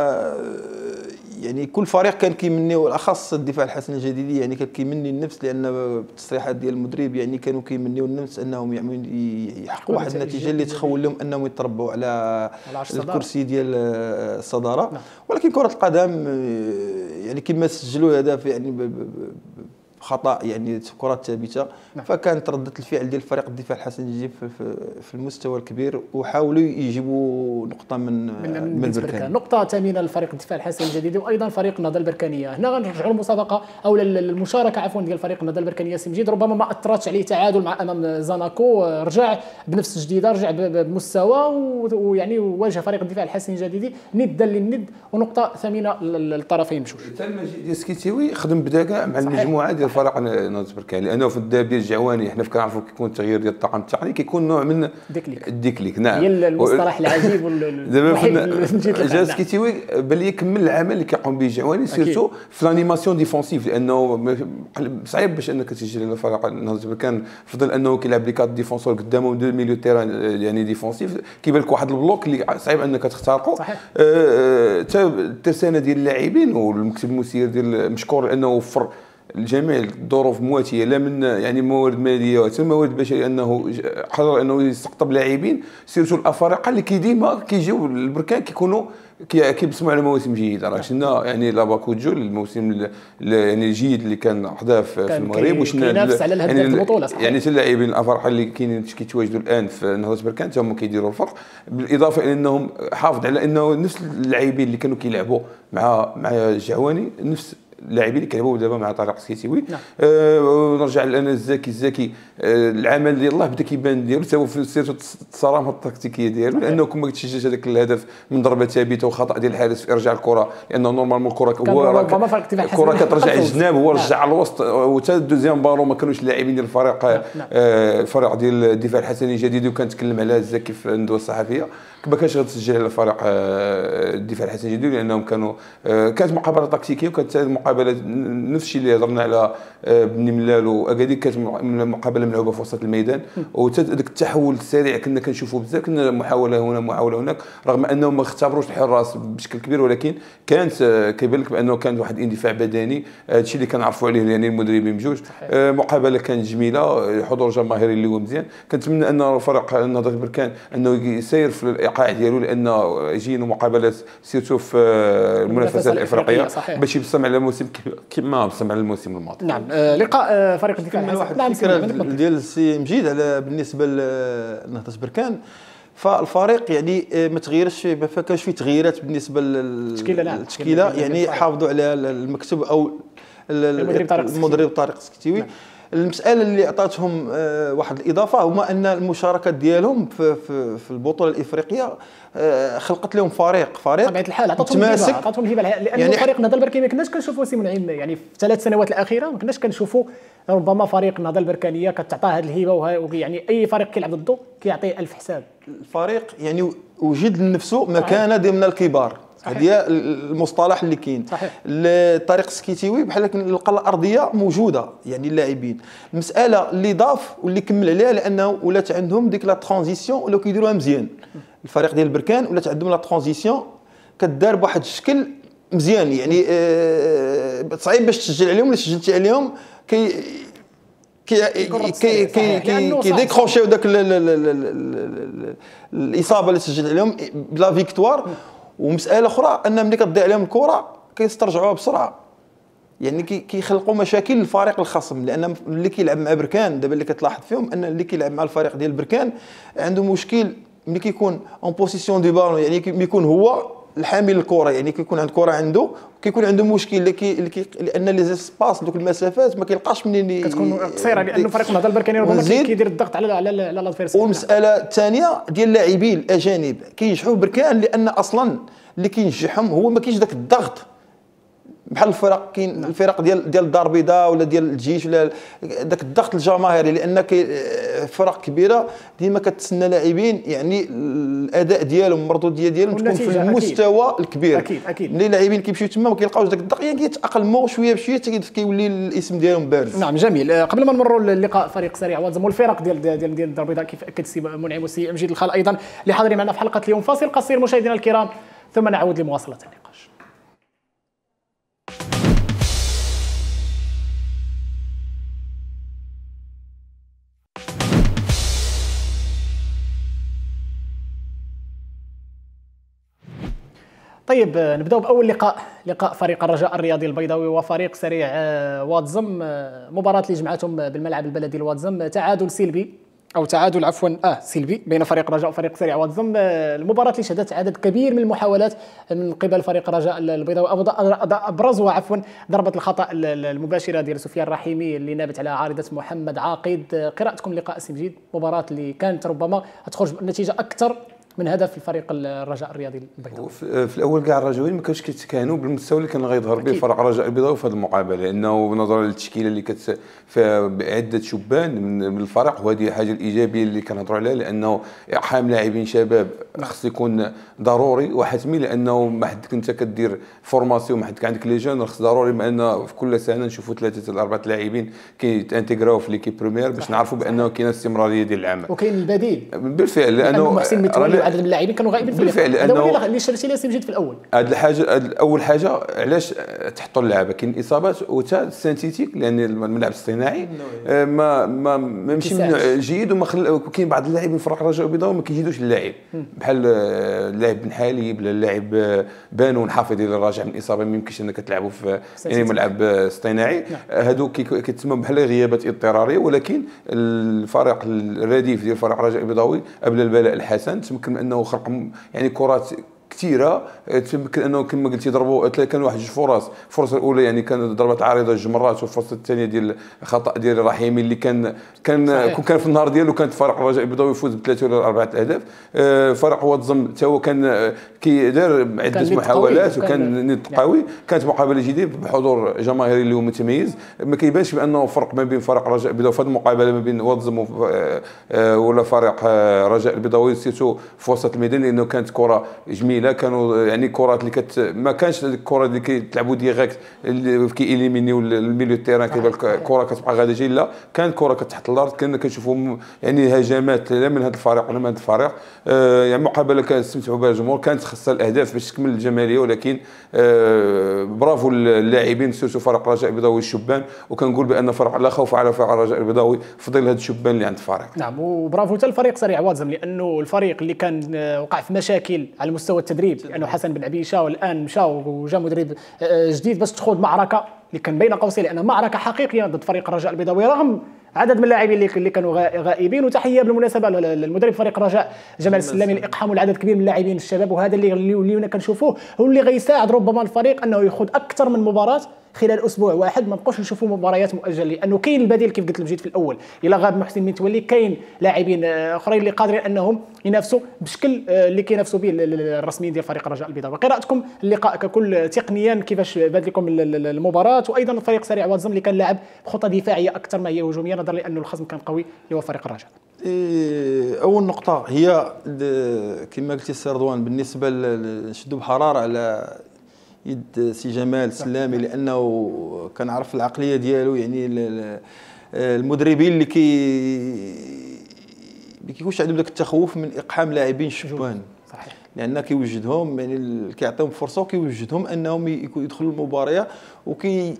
[SPEAKER 3] يعني كل فريق كان كيمني، والاخص الدفاع الحسني الجديدي يعني كان كيمني النفس، لان بالتصريحات ديال المدرب يعني كانوا كيمنيو النفس انهم يحققوا واحد النتيجه اللي تخول لهم انهم يتربوا على الكرسي ديال الصداره. ولكن كره القدم يعني كما سجلوا هدف يعني خطا يعني كرات ثابته، فكانت رده الفعل ديال فريق الدفاع الحسني الجديد في, في, في المستوى الكبير، وحاولوا يجيبوا نقطه من من, من البركان.
[SPEAKER 1] نقطه ثمينه للفريق الدفاع الحسني الجديد وايضا فريق النهضه البركانيه. هنا غنرجعوا للمسابقه او للمشاركه عفوا ديال فريق النهضه البركانيه. سي مجيد ربما ما اثرتش عليه تعادل مع امام زاناكو، رجع بنفس جديده، رجع بمستوى ويعني واجه فريق الدفاع الحسني الجديد ندا للند، ونقطه ثمينه للطرفين بجوج.
[SPEAKER 2] حتى المجيد ديال سكيتيوي خدم بدا كاع مع المجموعه ديال الفريق نهضه بركان، لانه في الذهاب ديال الجعواني حنا كنعرفوا كيكون التغيير ديال الطاقم التقني كيكون نوع من
[SPEAKER 1] الديكليك
[SPEAKER 2] الديكليك. نعم،
[SPEAKER 1] هي المصطلح العجيب
[SPEAKER 2] دابا جا سكيتيوي بان لي كمل العمل اللي كيقوم به الجعواني سيرتو في لانيماسيون ديفونسيف، لانه صعيب باش انك تسجل الفريق نهضه بركان في ظل انه كيلعب لي كات ديفونسور قدامهم دو ميليو تيران يعني ديفونسيف، كيبان لك واحد البلوك اللي صعيب انك تخترقه.
[SPEAKER 1] صحيح.
[SPEAKER 2] حتى الترسانه ديال اللاعبين والمكتب المسير ديال مشكور لانه وفر الجميع الظروف مواتيه لا من يعني موارد ماليه وحتى موارد بشريه، انه قدر انه يستقطب لاعبين سيرتو الافارقه اللي كي ديما كيجيو البركان كيكونوا كيبسموا على مواسم جيده. راه شفنا يعني لاباكوجو الموسم يعني الجيد اللي كان حدا في المغرب، وشنا
[SPEAKER 1] كينافس على الهداف
[SPEAKER 2] يعني
[SPEAKER 1] البطوله.
[SPEAKER 2] يعني حتى اللاعبين الافارقه اللي كاينين كيتواجدوا الان في نهضه بركان حتى هما كيديروا الفرق، بالاضافه الى انهم حافظ على انه نفس اللاعبين اللي كانوا كيلعبوا مع مع الجعواني نفس اللاعبين اللي كيلعبوا دابا مع طارق سكيتيوي.
[SPEAKER 1] نعم.
[SPEAKER 2] آه ونرجع لأنا الزكي الزكي آه العمل ديال الله بدا كيبان ديالو حتى هو في سيرته الصرامه التكتيكيه ديالو، لانه كون ما كتسجلش هذاك الهدف من ضربه ثابته وخطا ديال الحارس في ارجاع الكره، لانه نورمالمون الكره هو الكره كترجع الجناب هو رجع على الوسط، وحتى الدوزيام بالون ما كانوش اللاعبين ديال الفريق. آه الفريق ديال الدفاع الحسني الجديد، وكنتكلم على الزكي في الندوه الصحفيه ما كانش غتسجل على فريق الدفاع الحسني الجديد، لانهم كانوا كانت مقابله تكتيكيه، وكانت مقابله نفس الشيء اللي هضرنا على بني ملال واكادير، كانت مقابله ملعوبه في وسط الميدان، وحتى ذاك التحول السريع كنا كنشوفوا بزاف، كنا محاوله هنا محاوله هناك، رغم انهم ما اختبروش الحراس بشكل كبير، ولكن كانت كيبان لك بانه كان واحد الاندفاع بدني، هذا الشيء اللي كنعرفوا عليه يعني المدربين بجوج. مقابله كانت جميله، حضور جماهيري اللي هو مزيان، كنتمنى ان فريق نهضه بركان انه يسير في الايقاع ديالو، لانه جينا مقابلات سيرتو في المنافسه الافريقيه باش يبصم على الموسم كما بصم على الموسم الماضي.
[SPEAKER 1] نعم. آه لقاء فريق الدفاع
[SPEAKER 3] الحسني. واحد الفكره ديال السي مجيد على بالنسبه لنهضه بركان، فالفريق يعني ما تغيرش، ما كانش فيه تغييرات بالنسبه للتشكيله، يعني حافظوا على المكتب او المدرب طارق سكيتيوي. نعم. المساله اللي عطاتهم واحد الاضافه هما ان المشاركات ديالهم في في, في البطوله الافريقيه خلقت لهم فريق فريق
[SPEAKER 1] بطبيعه الحال، عطاتهم هبه عطاتهم هبه، لان يعني فريق نهضه البركاني ما كناش كنشوفوا سي منعم يعني في الثلاث سنوات الاخيره ما كناش كنشوفوا ربما فريق النهضه البركانيه كتعطى هذه الهبه، ويعني اي فريق كيلعب ضده كيعطي ألف حساب. الفريق
[SPEAKER 3] يعني وجد لنفسه مكانه ضمن الكبار، هذه المصطلح اللي كاين. الطريق السكيتيوي بحال نلقى الارضيه موجوده يعني اللاعبين، المساله اللي ضاف واللي كمل عليها لانه ولات عندهم ديك لا ترانزيسيون ولاو كيديروها مزيان. الفريق ديال بركان ولات عندهم لا ترانزيسيون كدار بواحد الشكل مزيان، يعني آه صعيب باش تسجل عليهم، اللي سجلتي عليهم كي كي كي كي كي ديكروشيو داك الاصابه اللي سجل عليهم بلا فيكتوار. ومساله اخرى ان ملي كتضيع عليهم الكره كيسترجعوها بسرعه، يعني كيخلقوا مشاكل للفريق الخصم، لان اللي كيلعب مع بركان دابا اللي كتلاحظ فيهم ان اللي كيلعب مع الفريق ديال بركان عنده مشكل ملي كيكون اون بوزيسيون دي بالون، يعني كيكون هو الحامل الكره، يعني كيكون عند الكره عنده كيكون عنده مشكل اللي كي لان لي زيسباس دوك المسافات ما كيلقاش منين
[SPEAKER 1] كتكون قصيره، لانه فريق النهضه البركاني ربما كيدير الضغط على على على لادفيرسير.
[SPEAKER 3] والمساله الثانيه ديال اللاعبين الاجانب كينجحوا بركان، لان اصلا اللي كينجحهم هو ما كاينش داك الضغط بحال الفرق، كاين الفرق ديال ديال الدار البيضاء ولا ديال الجيش ولا داك الضغط الجماهيري، لان فرق كبيره ديما كتسنى لاعبين يعني الاداء ديالهم المردوديه ديالهم تكون في المستوى أكيد. الكبير.
[SPEAKER 1] اكيد اكيد
[SPEAKER 3] اللي اللاعبين كيمشيو تما ما كيلقاوش داك الضغط، يعني كيتاقلموا شويه بشويه كيولي الاسم ديالهم بارز.
[SPEAKER 1] نعم جميل. قبل ما نمروا للقاء فريق سريع واتزم والفرق ديال ديال ديال الدار البيضاء، كيف اكد السي منعم والسي مجيد الخال ايضا اللي حاضرين معنا في حلقه اليوم، فاصل قصير مشاهدينا الكرام ثم نعود لمواصله النقاش. طيب نبداو باول لقاء، لقاء فريق الرجاء الرياضي البيضاوي وفريق سريع واتزم، مباراه اللي جمعتهم بالملعب البلدي الواتزم، تعادل سلبي او تعادل عفوا اه سلبي بين فريق الرجاء وفريق سريع واتزم. المباراه اللي شهدت عدد كبير من المحاولات من قبل فريق الرجاء البيضاوي، ابرزها عفوا ضربه الخطا المباشره ديال سفيان الرحيمي اللي نابت على عارضه محمد عاقد. قراءتكم لقاء سي مجيد، مباراه اللي كانت ربما تخرج نتيجه اكثر من هدف الفريق الرجاء الرياضي البيضاوي.
[SPEAKER 2] في الاول كاع الرجاويين ما كانوش كيتكهنوا بالمستوى اللي كان غيظهر به فريق الرجاء البيضاوي في هذه المقابله، لانه نظرا للتشكيله اللي كت فيها عده شبان من الفريق، وهذه حاجه الايجابيه اللي كنهضروا عليها، لانه اقحام لاعبين شباب خص يكون ضروري وحتمي، لانه ما حد كنت كدير فورماسيون ما حد عندك لي جون خص ضروري، بان في كل سنه نشوفوا ثلاثه الى اربعه لاعبين كيتانتيغراو في ليكيب بريمير باش نعرفوا بانه كاينه استمراريه ديال العمل.
[SPEAKER 1] وكاين البديل
[SPEAKER 2] بالفعل، لانه
[SPEAKER 1] محسن متولي وعدد من اللاعبين كانوا غائبين في
[SPEAKER 2] بالفعل،
[SPEAKER 1] لانه اللي شرتي لي سمجد في الاول.
[SPEAKER 2] هذه الحاجه اول حاجه علاش تحطوا اللعبه كاين اصابات وتا السينتيتيك، لان الملعب الصناعي ما ما ماشي من جيد، وما خل... كاين بعض اللاعبين في فريق الرجاء البيضاوي ما كيجيدوش اللاعب، بحال اللاعب بن حالي ولا اللاعب بانون حافظ اللي راجع من الاصابه ما يمكنش انك تلعبوا في يعني ملعب اصطناعي، هادو كيتسموا بحال غيابات اضطراريه، ولكن الفريق الرديف ديال فريق الرجاء البيضاوي قبل البلاء الحسن تمكن انه خلق يعني كرات كثيره تمكن انه كما قلتي ضربوا كان واحد جوج فرص، الفرصه الاولى يعني كانت ضربات عارضه جوج مرات، والفرصه الثانيه ديال خطا ديال رحيمي اللي كان كان كون كان في النهار ديالو كانت فريق الرجاء البيضاوي يفوز بثلاثه ولا اربعه اهداف. فريق واتزم حتى هو كان كيدار عده محاولات وكان نت قوي، كانت مقابله جديده بحضور جماهيري اللي هو متميز، ما كيبانش بانه فرق ما بين فريق الرجاء البيضاوي في هذه المقابله ما بين واتزم ولا فريق الرجاء البيضاوي سيرتو في وسط الميدان، لانه كانت كره جميله، كانوا يعني كرات اللي كت ما كانش الكره اللي كيتلعبوا ديريكت اللي كيليمينيو الميليو تيران كيبان الكره كتبقى غاده جايه، لا كان كره تحت الارض، كنا كنشوفوا يعني هجمات لا من هذا الفريق ولا من هذا الفريق. آه يعني مقابله كانت استمتعوا بها الجمهور، كانت خاصها الاهداف باش تكمل الجماليه، ولكن آه برافو اللاعبين سيرتو فريق الرجاء البيضاوي الشبان، وكنقول بان فرق لا خوف على فريق الرجاء البيضاوي في ظل هاد الشبان اللي عند الفريق.
[SPEAKER 1] نعم، وبرافو حتى الفريق سريع واتزم، لانه الفريق اللي كان وقع في مشاكل على مستوى التدريب، لانه حسن بن عبيشه والان مشى وجا مدرب جديد باش تخوض معركه اللي كان بين قوسين، لان معركه حقيقيه ضد فريق الرجاء البيضاوي رغم عدد من اللاعبين اللي كانوا غائبين. وتحيه بالمناسبه للمدرب فريق الرجاء جمال السلامي الاقحام والعدد كبير من اللاعبين الشباب، وهذا اللي اللي كنشوفوه هو اللي غيساعد ربما الفريق انه يخوض اكثر من مباراه خلال اسبوع واحد، ما نبقاوش نشوفوا مباريات مؤجله، لانه كاين البديل كيف قلت لك في الاول، الا غاب محسن متولي كاين لاعبين اخرين اللي قادرين انهم ينافسوا بشكل اللي كينافسوا به الرسميين ديال فريق الرجاء البيضاوي. قراءتكم اللقاء ككل تقنيا كيفاش بات لكم المباراه، وايضا الفريق سريع واتزم اللي كان لاعب بخطه دفاعيه اكثر ما هي هجوميه، نظرا لانه الخصم كان قوي اللي هو فريق الرجاء.
[SPEAKER 3] اول نقطه هي كما قلتي السي رضوان، بالنسبه نشدوا بحراره على يد سي جمال السلامي، لانه كنعرف العقليه ديالو، يعني المدربين اللي كي ما كيكونش عندهم ذاك التخوف من اقحام لاعبين شبان،
[SPEAKER 1] صحيح،
[SPEAKER 3] لان كيوجدهم يعني كيعطيهم فرصه وكيوجدهم انهم يدخلوا المباراه وكي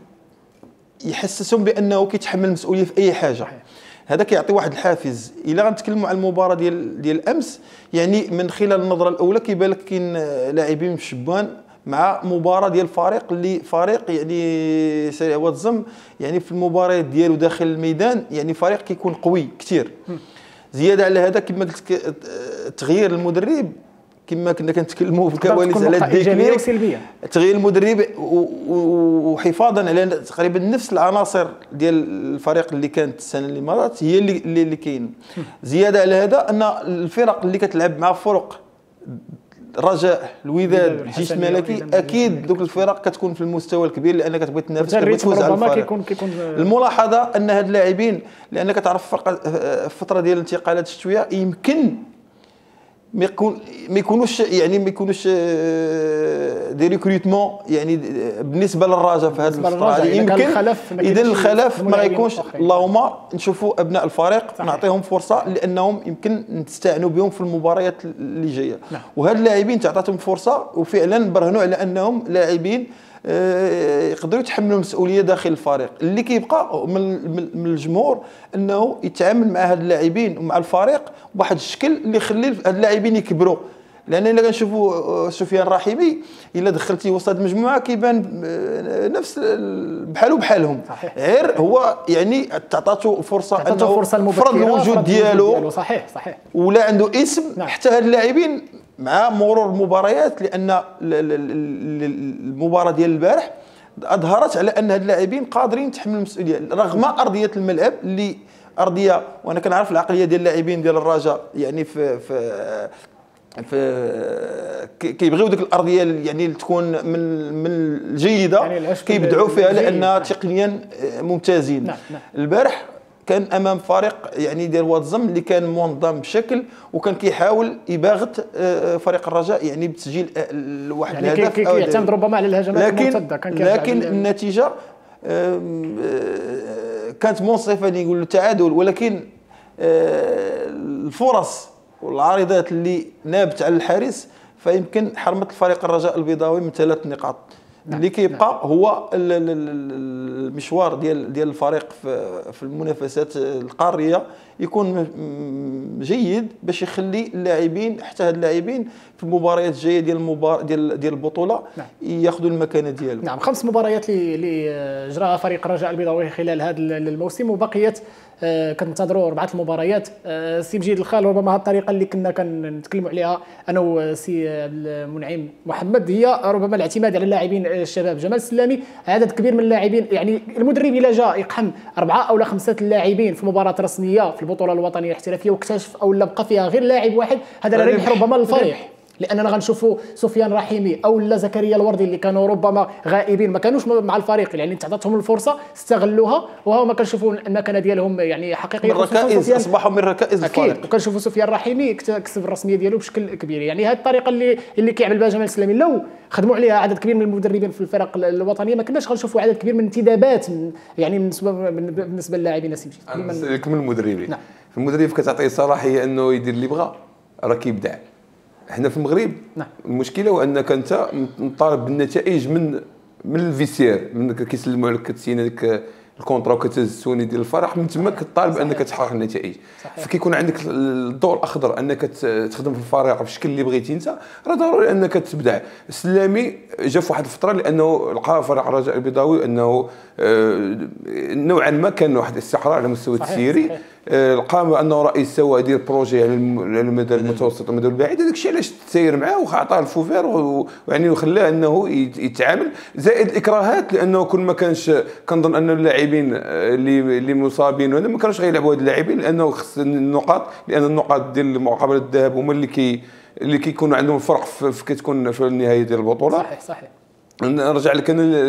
[SPEAKER 3] يحسسهم بانه كيتحمل المسؤوليه في اي حاجه. صحيح. هذا كيعطي واحد الحافز. الا غنتكلموا على المباراه ديال ديال امس، يعني من خلال النظره الاولى كيبان لك كاين لاعبين شبان مع مباراه ديال فريق اللي فريق يعني سريع واتزم، يعني في المباريات ديالو داخل الميدان يعني فريق كيكون قوي كثير. زياده على هذا كما قلت تغيير المدرب، كما كنا كنتكلموا في الكواليس على الديكليك، تغيير المدرب وحفاظا على تقريبا نفس العناصر ديال الفريق اللي كانت السنه اللي مرات هي اللي اللي كاين. زياده على هذا ان الفرق اللي كتلعب مع فرق الرجاء، الوداد، الجيش الملكي، اكيد دوك الفرق كتكون في المستوى الكبير، لان كتبغي تنافس وتفوز على الفريق. الملاحظه ان هاد اللاعبين، لان كتعرف الفتره ديال الانتقالات الشتويه يمكن ما يكون ما يكونوش يعني ما يكونوش دي ريكروتمون يعني بالنسبه للرجاء في هذه الفتره هذه، يمكن اذا الخلاف ما غيكونش. اللهم نشوفوا ابناء الفريق نعطيهم فرصه، لانهم يمكن نستعنوا بهم في المباريات اللي جايه. نعم. وهاد اللاعبين تعطاتهم فرصه وفعلا برهنوا على انهم لاعبين يقدروا يتحملوا المسؤوليه داخل الفريق. اللي كيبقى من الجمهور انه يتعامل مع هاد اللاعبين ومع الفريق بواحد الشكل اللي يخلي هاد اللاعبين يكبروا، لان الا كنشوفوا سفيان رحيمي الا دخلتي وسط المجموعه كيبان نفس بحالو بحالهم، غير هو يعني تعطاتو فرصه انه فرض الوجود ديالو.
[SPEAKER 1] صحيح صحيح،
[SPEAKER 3] ولا عنده اسم. نعم. حتى هاد اللاعبين مع مرور المباريات، لان المباراه ديال البارح اظهرت على ان هاد اللاعبين قادرين يتحملوا المسؤوليه رغم ارضيه الملعب اللي ارضيه، وانا كنعرف العقليه ديال اللاعبين ديال الرجاء يعني في في كيبغيو ديك الارضيه يعني تكون من من الجيده، يعني كيبدعوا فيها لانها تقنيا ممتازين.
[SPEAKER 1] نعم. نعم.
[SPEAKER 3] البارح كان امام فريق يعني ديال واتزم اللي كان منظم بشكل، وكان كيحاول يباغت فريق الرجاء يعني بتسجيل واحد
[SPEAKER 1] يعني الهدف، يعني كيعتمد ربما على الهجمات المرتده.
[SPEAKER 3] كان لكن النتيجه كانت منصفه نقول التعادل، ولكن الفرص والعارضات اللي نابت على الحارس فيمكن حرمت الفريق الرجاء البيضاوي من ثلاث نقاط. نعم. اللي كيبقى نعم. هو المشوار ديال ديال الفريق في المنافسات القاريه يكون جيد باش يخلي اللاعبين حتى هاد اللاعبين في المباريات الجايه ديال المبار... ديال ديال البطوله نعم. ياخذوا المكانه ديالهم.
[SPEAKER 1] نعم. خمس مباريات اللي جراها فريق الرجاء البيضاوي خلال هذا الموسم، وبقيت آه كنتظروا اربعه المباريات. آه سي مجيد الخال، ربما هذه الطريقه اللي كنا كنتكلموا عليها انا وسي المنعم محمد هي ربما الاعتماد على اللاعبين الشباب. جمال السلامي عدد كبير من اللاعبين، يعني المدرب الا جاء يقحم اربعه او خمسه اللاعبين في مباراه رسميه في البطوله الوطنيه الاحترافيه واكتشف او لا بقى فيها غير لاعب واحد، هذا لا ربح ربما للفريق، لاننا غنشوفوا سفيان رحيمي او لا زكريا الوردي اللي كانوا ربما غائبين ما كانوش مع الفريق، يعني تعطاتهم الفرصه استغلوها وهما كنشوفوا المكانه ديالهم يعني حقيقيه.
[SPEAKER 3] من ركائز اصبحوا من ركائز الفريق.
[SPEAKER 1] اكيد. وكنشوفوا سفيان رحيمي كسب الرسميه ديالو بشكل كبير. يعني هذه الطريقه اللي اللي كيعمل بها جمال السلامي لو خدموا عليها عدد كبير من المدربين في الفرق الوطنيه ما كناش غنشوفوا عدد كبير من الانتدابات من يعني بالنسبه بالنسبه للاعبين السيمجي.
[SPEAKER 2] كمل المدربين. نعم. المدرب كتعطيه صلاحيه انه يدير اللي بغى راه كيبدع. احنا في المغرب نعم. المشكله هو انك انت مطالب بالنتائج من من الفيسير، من كيسلموا عليك كتسين هذيك الكونترا وكتهز السوني ديال الفرح، من تما كطالب انك تحقق النتائج. فكيكون عندك الضوء الاخضر انك تخدم في الفريق بالشكل اللي بغيتي انت، راه ضروري انك تبدع. السلامي جا في واحد الفتره لانه لقى فريق الرجاء البيضاوي انه نوعا ما كان واحد الاستقرار على مستوى التسييري، لقى انه رئيس سوا يدير بروجي على المدى المتوسط والمدى البعيد، هذاك الشيء علاش تسير معاه وعطاه الفوفير ويعني وخلاه انه يتعامل. زائد الاكراهات لانه كل ما كانش كنظن ان اللاعبين اللي اللي مصابين ولا ما كانوش غيلعبوا هاد اللاعبين لانه خص النقاط، لان النقاط ديال مقابله الذهاب هما اللي كي اللي كيكونوا عندهم الفرق في كتكون في النهايه ديال البطوله.
[SPEAKER 1] صحيح صحيح.
[SPEAKER 2] نرجع لك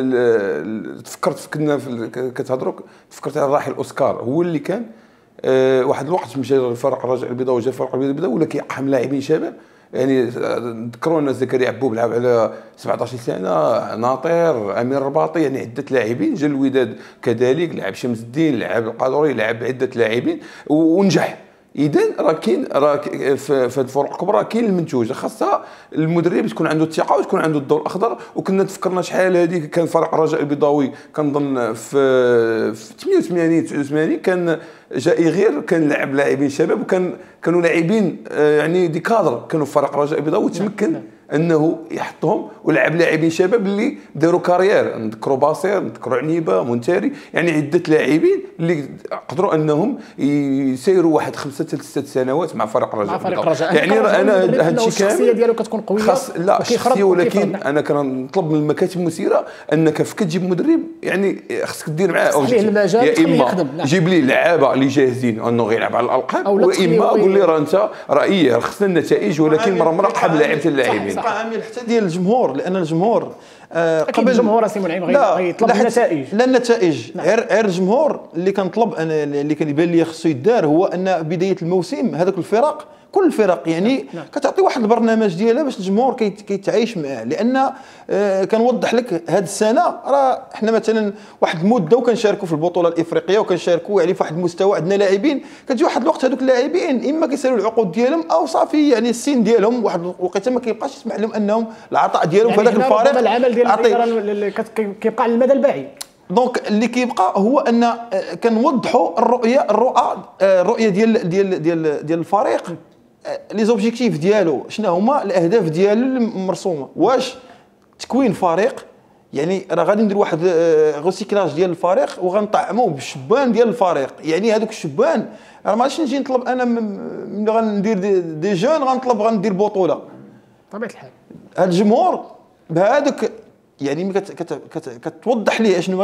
[SPEAKER 2] انا تفكرت كنا كتهضروا تفكرت على الراحل اوسكار، هو اللي كان أه واحد الوقت مشى لفريق الرجاء البيضاوي وجا فريق الرجاء البيضاوي ولا كيقحم لاعبين شباب. يعني ذكروا ان زكريا عبوب لعب على سبعطاش سنه، ناطر، امير الرباطي، يعني عده لاعبين. جا الوداد كذلك، لعب شمس الدين، لعب القادري، لعب عده لاعبين ونجح. اذا راه كاين راه في هذه الفرق الكبرى كاين المنتوج، خاصها المدرب تكون عنده الثقه وتكون عنده الضوء الاخضر. وكنا تفكرنا شحال هذه كان فريق الرجاء البيضاوي كنظن في في ثمانية وثمانين تسعة وثمانين كان جاي غير كان لعب لاعبين شباب، وكان كانوا لاعبين يعني دي كادر كانوا في فريق الرجاء البيضاوي تمكن انه يحطهم ولعب لاعبين شباب اللي داروا كارير. نذكروا باصير، نذكروا عنيبه، مونتاري، يعني عده لاعبين اللي قدروا انهم يسيروا واحد خمسه حتى ست سنوات مع فريق الرجاء.
[SPEAKER 1] مع فريق الرجاء
[SPEAKER 2] يعني انا هذا الشيء كامل
[SPEAKER 1] الشخصيه ديالو كتكون قويه
[SPEAKER 2] خاص لا شخصيه، ولكن انا كنطلب من المكاتب المسيره انك فاش كتجيب مدرب يعني خصك دير معاه
[SPEAKER 1] يا اما
[SPEAKER 2] جيب لي لعابه اللي جاهزين انه غيلعب على الالقاب، واما قول لي راه انت رايي خصنا النتائج، ولكن مره مره قبل لعيبه اللاعبين
[SPEAKER 3] عامل حتى ديال الجمهور، لان الجمهور
[SPEAKER 1] آه قبل الجمهور سي منعم غيطلب النتائج.
[SPEAKER 3] لا النتائج غير غير الجمهور اللي كنطلب انا اللي كيبان لي خصو يدار هو ان بدايه الموسم هذوك الفرق كل الفرق يعني نعم. كتعطي واحد البرنامج ديالها باش الجمهور كيتعايش معاه. لان آه كنوضح لك هذه السنه راه احنا مثلا واحد المده وكنشاركوا في البطوله الافريقيه وكنشاركوا يعني في واحد المستوى، عندنا لاعبين كتجي واحد الوقت هذوك اللاعبين اما كيسالوا العقود ديالهم او صافي يعني السن ديالهم واحد الوقيته ما كيبقاش يسمح لهم انهم العطاء ديالهم
[SPEAKER 1] يعني
[SPEAKER 3] في هذاك الفريق.
[SPEAKER 1] العمل ديال اللي كيبقى على المدى البعيد.
[SPEAKER 3] دونك اللي كيبقى هو ان كنوضحوا الرؤيه الرؤى الرؤيه ديال ديال ديال ديال الفريق، لي زوبجيكتيف ديالو شنو هما، الاهداف ديالو المرسومه. واش تكوين فريق يعني راه غادي ندير واحد غوسيكلاج ديال الفريق وغنطعموه بالشبان ديال الفريق. يعني هذوك الشبان راه ماشي نجي نطلب انا ملي غندير دي, دي جون غنطلب غندير بطوله
[SPEAKER 1] بطبيعه الحال.
[SPEAKER 3] هذا الجمهور بهذوك يعني كت كت كت كتوضح ليه اشنو بغي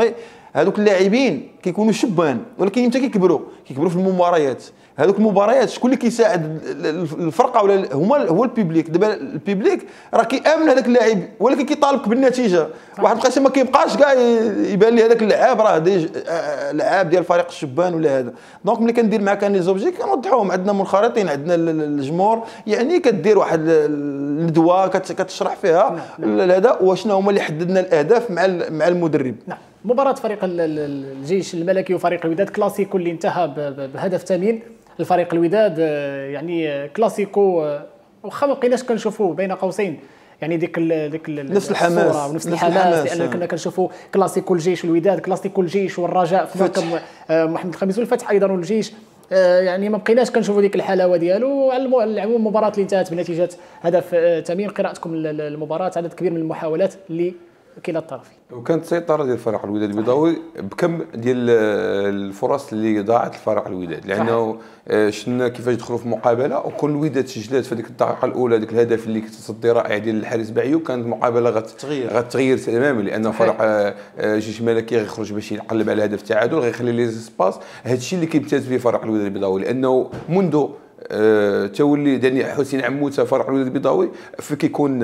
[SPEAKER 3] هذوك اللاعبين كيكونوا شبان ولكن امتى كيكبروا كيكبروا في المباريات. هذوك المباريات شكون اللي كيساعد الفرقه ولا هما هو البيبليك. دابا البيبليك راه كيامن هذاك اللاعب ولكن كيطالبك بالنتيجه. واحد القسم ما كيبقاش كاع يبان لي هذاك اللعاب راه لعاب ديال فريق الشبان ولا هذا. دونك ملي كندير معاك اني زوبجي كنوضحوهم. عندنا منخرطين عندنا الجمهور يعني كدير واحد الندوه كتشرح فيها هذا وشنو هما اللي حددنا الاهداف مع مع المدرب.
[SPEAKER 1] نعم. مباراة فريق الجيش الملكي وفريق الوداد كلاسيكو اللي انتهى بهدف ثمين. الفريق الوداد يعني كلاسيكو واخا ما بقيناش كنشوفوه بين قوسين يعني ديك ديك
[SPEAKER 3] نفس الحماس
[SPEAKER 1] ونفس الحماس لان كنا كنشوفوا كلاسيكو الجيش والوداد، كلاسيكو الجيش والرجاء في مركب محمد الخميس والفتح ايضا والجيش. يعني ما بقيناش كنشوفوا ديك الحلاوه ديالو. على العموم المباراه اللي انتهت بنتيجه هدف ثمين. قراءتكم للمباراه، عدد كبير من المحاولات اللي كلا الطرفين،
[SPEAKER 2] وكانت السيطره ديال فريق الوداد البيضاوي بكم ديال الفرص اللي ضاعت لفريق الوداد لانه شفنا كيفاش دخلوا في مقابله وكل الوداد سجلات في هذيك الدقيقه الاولى. ديك الهدف اللي كتصدي رائع ديال الحارس بعيوب كانت مقابله غتغير غتغير تماما لان فريق جيش الملكي غيخرج باش يقلب على هدف التعادل غيخلي لي سباس. هذا الشيء اللي كيمتاز به فريق الوداد البيضاوي لانه منذ أه تولي يعني حسين عموته فريق الوداد البيضاوي فكيكون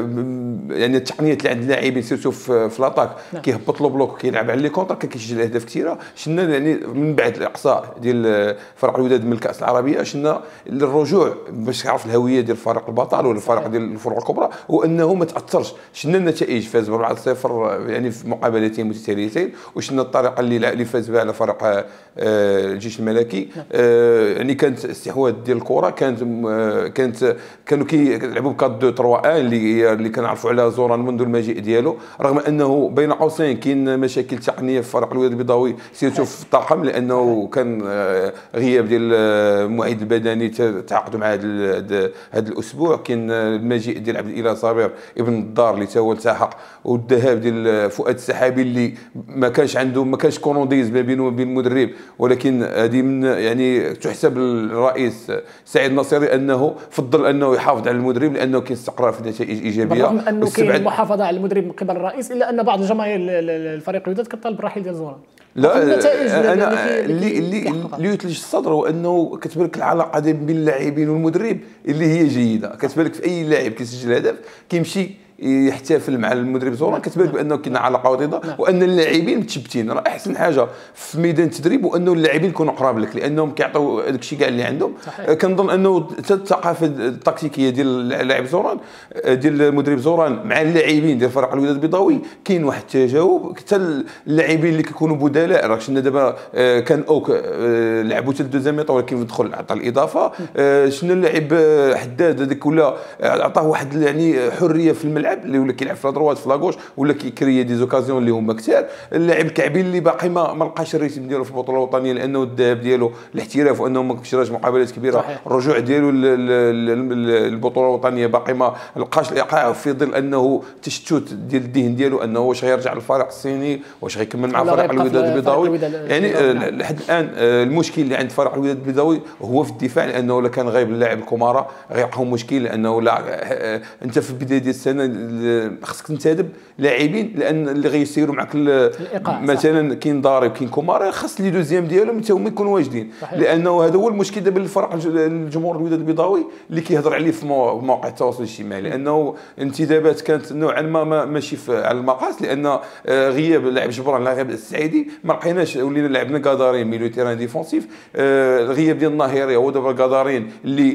[SPEAKER 2] يعني التقنيات اللي عند اللاعبين سيرتو في لاطاك كيهبط لو بلوك وكيلعب على لي كونتر كيسجل اهداف كثيره. شفنا يعني من بعد الاقصاء ديال فريق الوداد من الكاس العربيه شفنا الرجوع باش يعرف الهويه ديال الفريق البطل ولا الفريق ديال الفروع الكبرى وانه ما تاثرش. شفنا النتائج فاز ب أربعة صفر يعني في مقابلتين متتاليتين وشفنا الطريقه اللي اللي فاز بها على فريق الجيش الملكي. يعني كانت استحواذ ديال الكره كانت كانت كانوا كيلعبوا ب أربعة اثنين ثلاثة واحد اللي اللي كنعرفوا على زوران منذ المجيء ديالو رغم انه بين قوسين كاين مشاكل تقنيه في فريق الوداد البيضاوي سيرتو في الطاقم لانه كان غياب ديال المعيد البدني تعاقدوا مع هذا هذا الاسبوع. كاين المجيء ديال عبد الاله صابر ابن الدار اللي تا هو التحق والذهاب ديال فؤاد السحابي اللي ما كانش عنده ما كانش كورونديز ما بينه وبين المدرب ولكن هذه من يعني تحسب للرئيس سعيد النصيري انه فضل انه يحافظ على المدرب لانه كاين استقرار في النتائج ايجابيه
[SPEAKER 1] رغم انه كاين المحافظه على المدرب من قبل الرئيس الا ان بعض الجماهير الفريق الوداد كطالب بالرحيل ديال زوران.
[SPEAKER 2] لا انا اللي اللي اللي يثلج الصدر هو انه كتبان لك العلاقه بين اللاعبين والمدرب اللي هي جيده. كتبان لك في اي لاعب كيسجل هدف كيمشي يحتفل مع المدرب زوران كتبان بانه كاين علاقه وطيده وان اللاعبين متشبتين. راه احسن حاجه في ميدان التدريب وانه اللاعبين يكونوا قراب لك لانهم كيعطيو داك الشيء كاع اللي عندهم. كنظن انه الثقافه التكتيكيه ديال اللاعب زوران ديال المدرب زوران مع اللاعبين ديال فريق الوداد البيضاوي كاين واحد التجاوب. حتى اللاعبين اللي كيكونوا بدلاء راه شفنا دابا كان اوك لعبوا حتى الدوزيام ميطا ولكن دخل عطى الاضافه. شفنا اللاعب حداد هذاك ولا عطاه واحد يعني حريه في الملعب اللي ولا كيلعب في لادروات في لاغوش ولا كيكري دي زوكازيون اللي هما كثار. اللاعب الكعبي اللي باقي ما ما لقاش الريتم ديالو في البطوله الوطنيه لانه الذهاب ديالو الاحتراف وانه ما كشراش مقابلات كبيره. صحيح. الرجوع ديالو للبطوله الوطنيه باقي ما لقاش الايقاع في ظل انه تشتت ديال الذهن ديالو انه واش غيرجع للفريق الصيني واش غيكمل مع فريق الوداد البيضاوي. يعني لحد الان المشكل اللي عند فريق الوداد البيضاوي هو في الدفاع لانه لا كان غايب اللاعب الكومارا غيلقاو مشكل لانه لا انت في بدايه ديال السنه خصك تنتدب لاعبين لان اللي غيسيروا معك مثلا كاين ضاري وكاين كوماري خاص لي دوزيام ديالهم حتى هما يكونوا واجدين. صحيح. لانه هذا هو المشكل دابا الفرق الجمهور الوداد البيضاوي اللي كيهضر عليه في مواقع التواصل الاجتماعي لانه الانتدابات كانت نوعا ما ماشي على المقاس لان غياب اللاعب جبران لاعب السعيدي ما لقيناش ولينا لعبنا كادارين ميلو تيران ديفونسيف. الغياب ديال الناهيري هو دابا كادارين اللي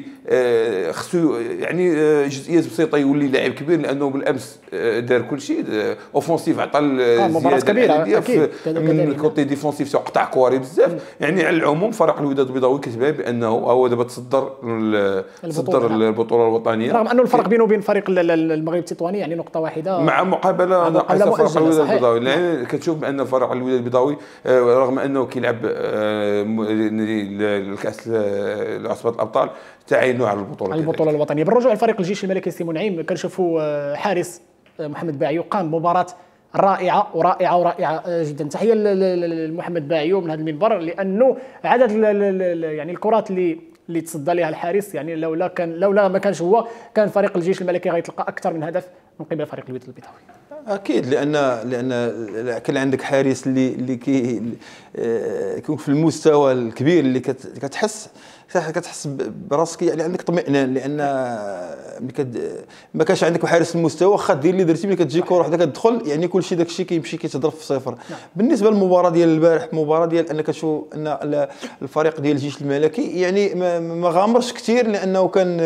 [SPEAKER 2] خصو يعني جزئيات بسيطه يولي لاعب كبير لانه بالامس دار كل شيء اوفونسيف عطى
[SPEAKER 1] مباراه كبيره اكيد
[SPEAKER 2] من الكوتي ديفونسيف قطع كواري بزاف. يعني على العموم فريق الوداد البيضاوي كتبان بانه هو دابا تصدر تصدر البطوله الوطنيه
[SPEAKER 1] رغم انه الفرق بينه وبين فريق المغرب التطواني يعني نقطه واحده
[SPEAKER 2] مع مقابله ناقصه فريق الوداد البيضاوي. يعني كتشوف بان فريق الوداد البيضاوي رغم انه كيلعب الكاس عصبه الابطال تعينوا على البطوله
[SPEAKER 1] البطوله الوطنيه. بالرجوع لفريق الجيش الملكي سي منعم كنشوفوا حارس محمد باعيو قام بمباراه رائعه ورائعه ورائعه جدا. تحيه لمحمد باعيو من هذا المنبر لانه عدد يعني الكرات اللي اللي تصدى لها الحارس يعني لولا كان لولا ما كانش هو كان فريق الجيش الملكي غيتلقى اكثر من هدف من قبل فريق الوداد البيضاوي.
[SPEAKER 3] اكيد، لان لان كان عندك حارس اللي اللي كي يكون في المستوى الكبير اللي كتحس كتحس براسك، يعني عندك اطمئنان، لان ما كانش عندك حارس في المستوى، واخا دير اللي درتي ملي كتجي كره وحده كتدخل يعني كل شيء داك الشيء كيمشي كيتضرب في صفر. نعم. بالنسبه للمباراه ديال البارح، مباراه ديال انك كتشوف ان الفريق ديال الجيش الملكي يعني ما غامرش كثير، لانه كان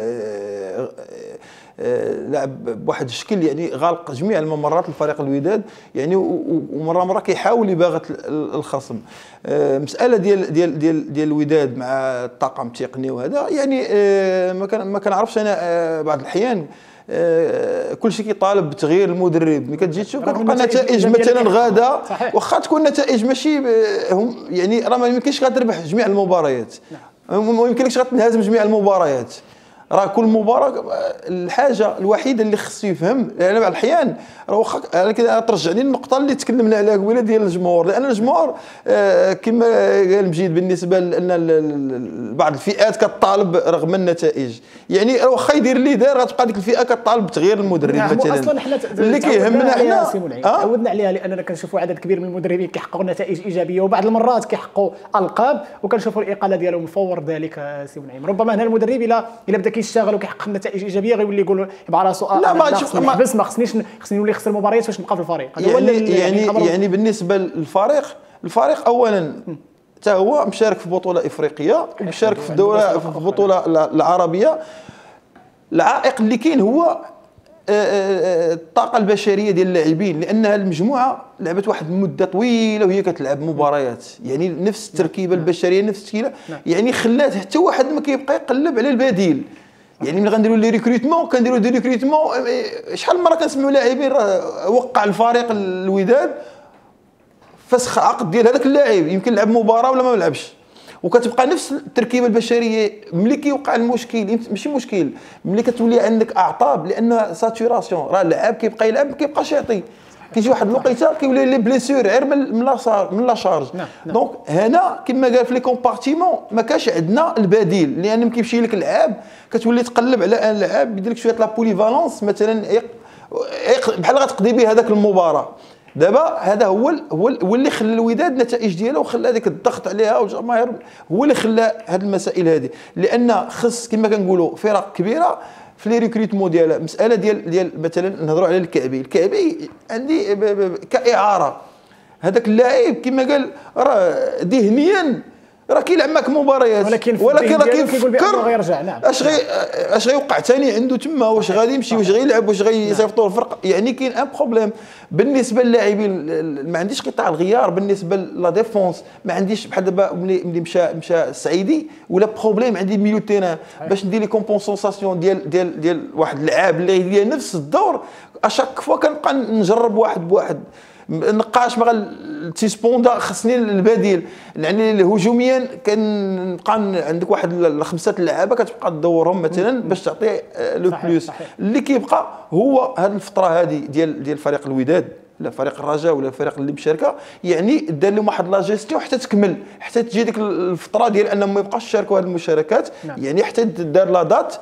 [SPEAKER 3] لعب بواحد الشكل يعني غالق جميع الممرات الفريق الوداد، يعني ومره مره كيحاول يباغت الخصم. مساله ديال ديال ديال ديال الوداد مع الطاقم التقني وهذا، يعني ما كان ما كنعرفش انا بعض الاحيان كل شيء كيطالب بتغيير المدرب. ملي كتجي تشوف كتلقى نتائج مثلا غاده، واخا تكون نتائج ماشي هم يعني راه ما يمكنش غتربح جميع المباريات، ما يمكنلكش غتنهزم جميع المباريات. راه كل مباراه الحاجه الوحيده اللي خصو يفهم، يعني بعض الاحيان راه واخا انا كده ترجعني للنقطه اللي تكلمنا عليها قبيله ديال الجمهور، لان الجمهور آه كما قال مجيد بالنسبه لان بعض الفئات كتطالب رغم النتائج، يعني راه واخا يدير اللي دار غتبقى ديك الفئه كتطالب بتغيير المدرب.
[SPEAKER 1] نعم
[SPEAKER 3] مثلا
[SPEAKER 1] اصلا حنا
[SPEAKER 3] اللي كيهمنا حنا
[SPEAKER 1] تعودنا عليها، لاننا كنشوفوا عدد كبير من المدربين كيحققوا نتائج ايجابيه، وبعض المرات كيحققوا القاب وكنشوفوا الاقاله ديالهم فور ذلك سي منعم. ربما هنا المدرب الى الى بدا كيشتغل وكيحقق نتائج ايجابيه غيولي يقول يبقى راسو
[SPEAKER 3] لا ما تشوف
[SPEAKER 1] بس ما خصنيش خصني نولي خسر مباريات باش نبقى في الفريق.
[SPEAKER 3] يعني يعني يعني بالنسبه للفريق، الفريق اولا حتى هو مشارك في بطوله افريقيه ومشارك في دوله في البطوله العربيه. العائق اللي كاين هو الطاقه البشريه ديال اللاعبين، لان المجموعه لعبت واحد المده طويله وهي كتلعب مباريات، يعني نفس التركيبه البشريه نفس التشكيله، يعني خلات حتى واحد ما كيبقى يقلب على البديل. يعني ملي غنديروا لي ريكروتمون كنديروا دي ريكروتمون، شحال من مره كنسمعوا لاعبين راه وقع الفريق الوداد فسخ عقد ديال هذاك اللاعب، يمكن لعب مباراه ولا ما لعبش، وكتبقى نفس التركيبه البشريه. ملي كيوقع المشكل ماشي مشكل، ملي كتولي عندك اعطاب، لان ساتوراسيون راه اللاعب كيبقى يلعب ما كيبقاش يعطي، كيجي واحد الوقيته كيولي لي بليسور غير من لا صار من لا شارج. دونك هنا كما قال في لي كومبارتيمون ما كاش عندنا البديل، لان ملي كيمشي لك اللعاب كتولي تقلب على ان اللعاب يدير لك شويه لا بوليفالونس مثلا بحال غتقضي به هذاك المباراه. دابا هذا هو هو هو اللي خلى الوداد النتائج ديالو وخلى هذاك الضغط عليها والجماهير، هو اللي خلى هذه المسائل هذه، لان خص كما كنقولوا فرق كبيره في لي ريكروتمون ديالها. مساله ديال ديال مثلا نهضروا على الكعبي، الكعبي عندي كاعاره، هذاك اللاعب كما قال راه ذهنيا راه كيلعب معك مباريات،
[SPEAKER 1] ولكن
[SPEAKER 3] ولكن راه كيفكر
[SPEAKER 1] غيرجع. نعم
[SPEAKER 3] اش غي اش غيوقع ثاني عنده تما، واش غادي يمشي واش غيلعب واش غيصيفطوا الفرق، يعني كاين ان بروبليم بالنسبه للاعبين. ما عنديش قطاع الغيار بالنسبه لا ديفونس، ما عنديش بحال دابا ملي مشى مشى السعيدي ولا بروبليم عندي ميليو تيران باش ندير لي كومبونساسيون ديال ديال ديال واحد اللعاب اللي يدير نفس الدور. اشاك فوا كنبقى نجرب واحد بواحد نقاش مع التيسبوندا، خصني البديل، يعني هجوميا كنبقى عندك واحد خمسه اللعابه كتبقى تدورهم مثلا باش تعطي لو بلوس. اللي كيبقى هو هذه الفتره هذه ديال ديال فريق الوداد لا فريق الرجاء ولا الفريق اللي مشاركه، يعني دار لهم واحد لا جيستيون حتى تكمل، حتى تجي ديك الفتره ديال انهم ما يبقاش يشاركوا هذه المشاركات. نعم. يعني حتى دار لا دات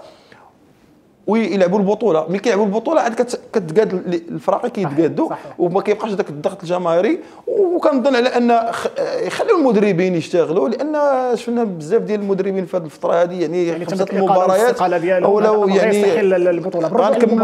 [SPEAKER 3] ويلعبوا البطوله. ملي كيلعبوا البطوله عاد كتقاد الفراقي كيتقادوا وما كيبقاش داك الضغط الجماهيري. وكنظن على ان يخليوا المدربين يشتغلوا، لان شفنا بزاف ديال المدربين في هذه الفتره هذه، يعني, يعني خمسه المباريات
[SPEAKER 1] او يعني يستحل البطوله.
[SPEAKER 3] غنكملوا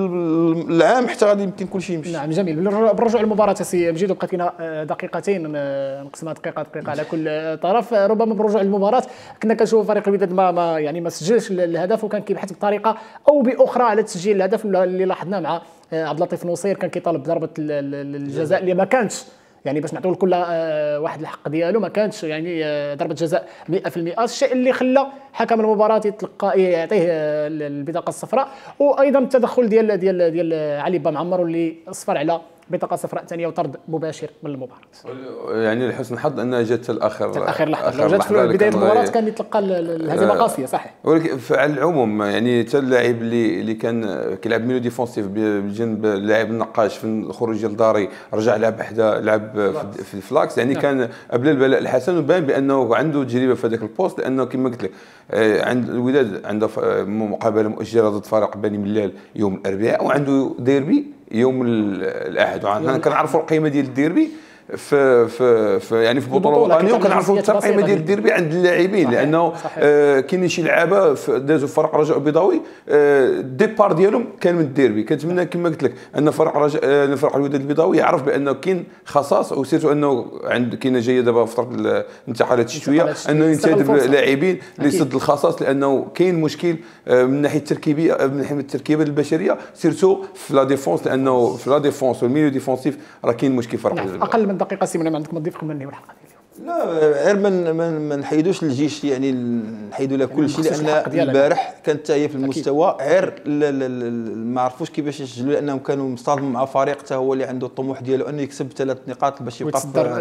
[SPEAKER 3] العام حتى غادي يمكن كل شيء يمشي.
[SPEAKER 1] نعم جميل. بالرجوع للمباراه سي مجيد، بقات لنا دقيقتين نقسمها دقيقه دقيقه على كل طرف. ربما بالرجوع للمباراه كنا كنشوفوا فريق الوداد ما, ما يعني ما سجلش الهدف، وكان كيبحث بطريقه او باخرى على تسجيل الهدف اللي لاحظناه مع عبد اللطيف نصير. كان كيطالب ضربه الجزاء اللي ما كانتش، يعني باش نعطيو لكل واحد الحق ديالو، ما كانتش يعني ضربه جزاء مئة في المئة، الشيء اللي خلى حكم المباراه يتلقى يعطيه البطاقه الصفراء. وايضا التدخل ديال ديال ديال علي با معمر واللي اصفر على بطاقه صفراء ثانيه وطرد مباشر من المباراه.
[SPEAKER 2] يعني لحسن الحظ انها جات الاخر
[SPEAKER 1] الاخر لحظه، لو جات في بدايه المباراه كان يتلقى الهزيمه قاسيه صحيح.
[SPEAKER 2] ولكن على العموم يعني حتى اللاعب اللي اللي كان كيلعب ميلو ديفونسيف بجنب اللاعب النقاش في الخروج ديال داري رجع لعب حدا لعب في الفلاكس، يعني كان قبل البلاء الحسن، وبان بانه عنده تجربه في هذاك البوست، لانه كما قلت لك عند الوداد عنده مقابله مؤجله ضد فريق بني ملال يوم الاربعاء، وعنده ديربي يوم الاحد، وحنا كنعرفوا القيمه ديال الديربي في في, في يعني في البطوله الوطنيه، وكنعرفوا حتى القيمه ديال الديربي عند اللاعبين، لانه آه كاين شي لعابه دازوا فرق رجاء بيضاوي آه الديبار ديالهم كان من الديربي. كنتمنى كما قلت لك ان فرق رجاء آه فرق الوداد البيضاوي يعرف بانه كاين خصاص، وسيرتو انه عند كاينه جايه دابا فتره الانتقالات الشتويه انه ينتدب لاعبين ليسد الخصاص، لانه كاين مشكل آه من ناحيه التركيبيه من ناحيه التركيبه البشريه، سيرتو في لا ديفونس، لانه في لا ديفونس والميليو ديفونسيف راه كاين مشكل فرق.
[SPEAKER 1] اقل من دقيقه سيمونه ما عندكم تضيف قبل ننهيو الحلقه ديال اليوم.
[SPEAKER 3] لا غير ما نحيدوش الجيش، يعني نحيدوا لها كل شيء، لان البارح كانت هي في المستوى غير ما عرفوش كيفاش يسجلوا، لانهم كانوا مصطدمين مع فريق حتى هو اللي عنده الطموح ديالو انه يكسب ثلاث نقاط باش يبقى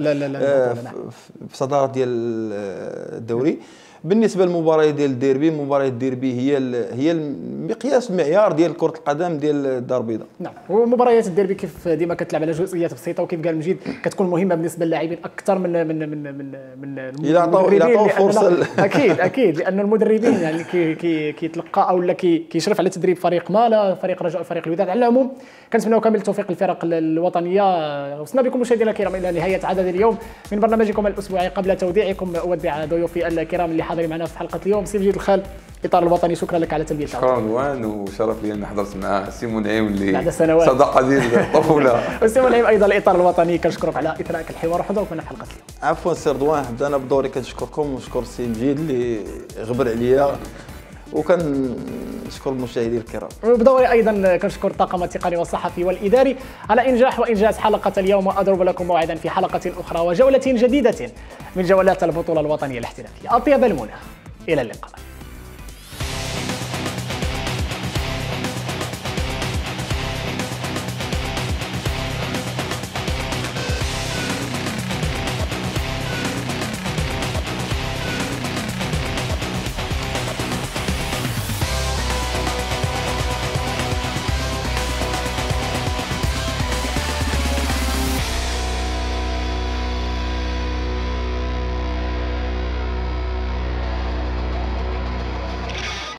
[SPEAKER 3] في صداره ديال الدوري. بالنسبه للمباراه ديال الديربي، مباراه الديربي هي هي المقياس المعيار ديال كره القدم ديال الدار البيضاء.
[SPEAKER 1] نعم، ومباريات الديربي كيف ديما كتلعب على جزئيات بسيطه، وكيف قال مجيد كتكون مهمه بالنسبه للاعبين اكثر من من من من من
[SPEAKER 3] الى عطاو الى عطاو فرصه.
[SPEAKER 1] اكيد اكيد لان المدربين يعني كي كي كيتلقى او لا كيشرف على تدريب فريق ما، لا فريق رجاء فريق الوداد. على العموم كنتمناو كامل التوفيق للفرق الوطنيه. وصلنا بكم مشاهدينا الكرام الى نهايه عدد اليوم من برنامجكم الاسبوعي. قبل توديعكم اودع ضيوفي الكرام اللي حاضرين معنا في حلقه اليوم. سي مجيد الخال اطار الوطني، شكرا لك على تلبيه
[SPEAKER 2] شكرا وان، وشرف لي ان حضرت مع سي منعم اللي
[SPEAKER 1] بعد سنوات
[SPEAKER 2] صداقه ديال الطفوله.
[SPEAKER 1] وسي منعم ايضا الاطار الوطني كنشكرك على اثراء الحوار وحضورك معنا في حلقه اليوم.
[SPEAKER 3] عفوا سي رضوان، انا بدوري كنشكركم ونشكر السي مجيد اللي غبر عليا، وكنشكر المشاهدين الكرام.
[SPEAKER 1] وبدوري ايضا كنشكر الطاقم التقني والصحفي والاداري على انجاح وانجاز حلقه اليوم، واضرب لكم موعدا في حلقه اخرى وجوله جديده من جولات البطوله الوطنيه الاحترافيه. اطيب المنى، الى اللقاء.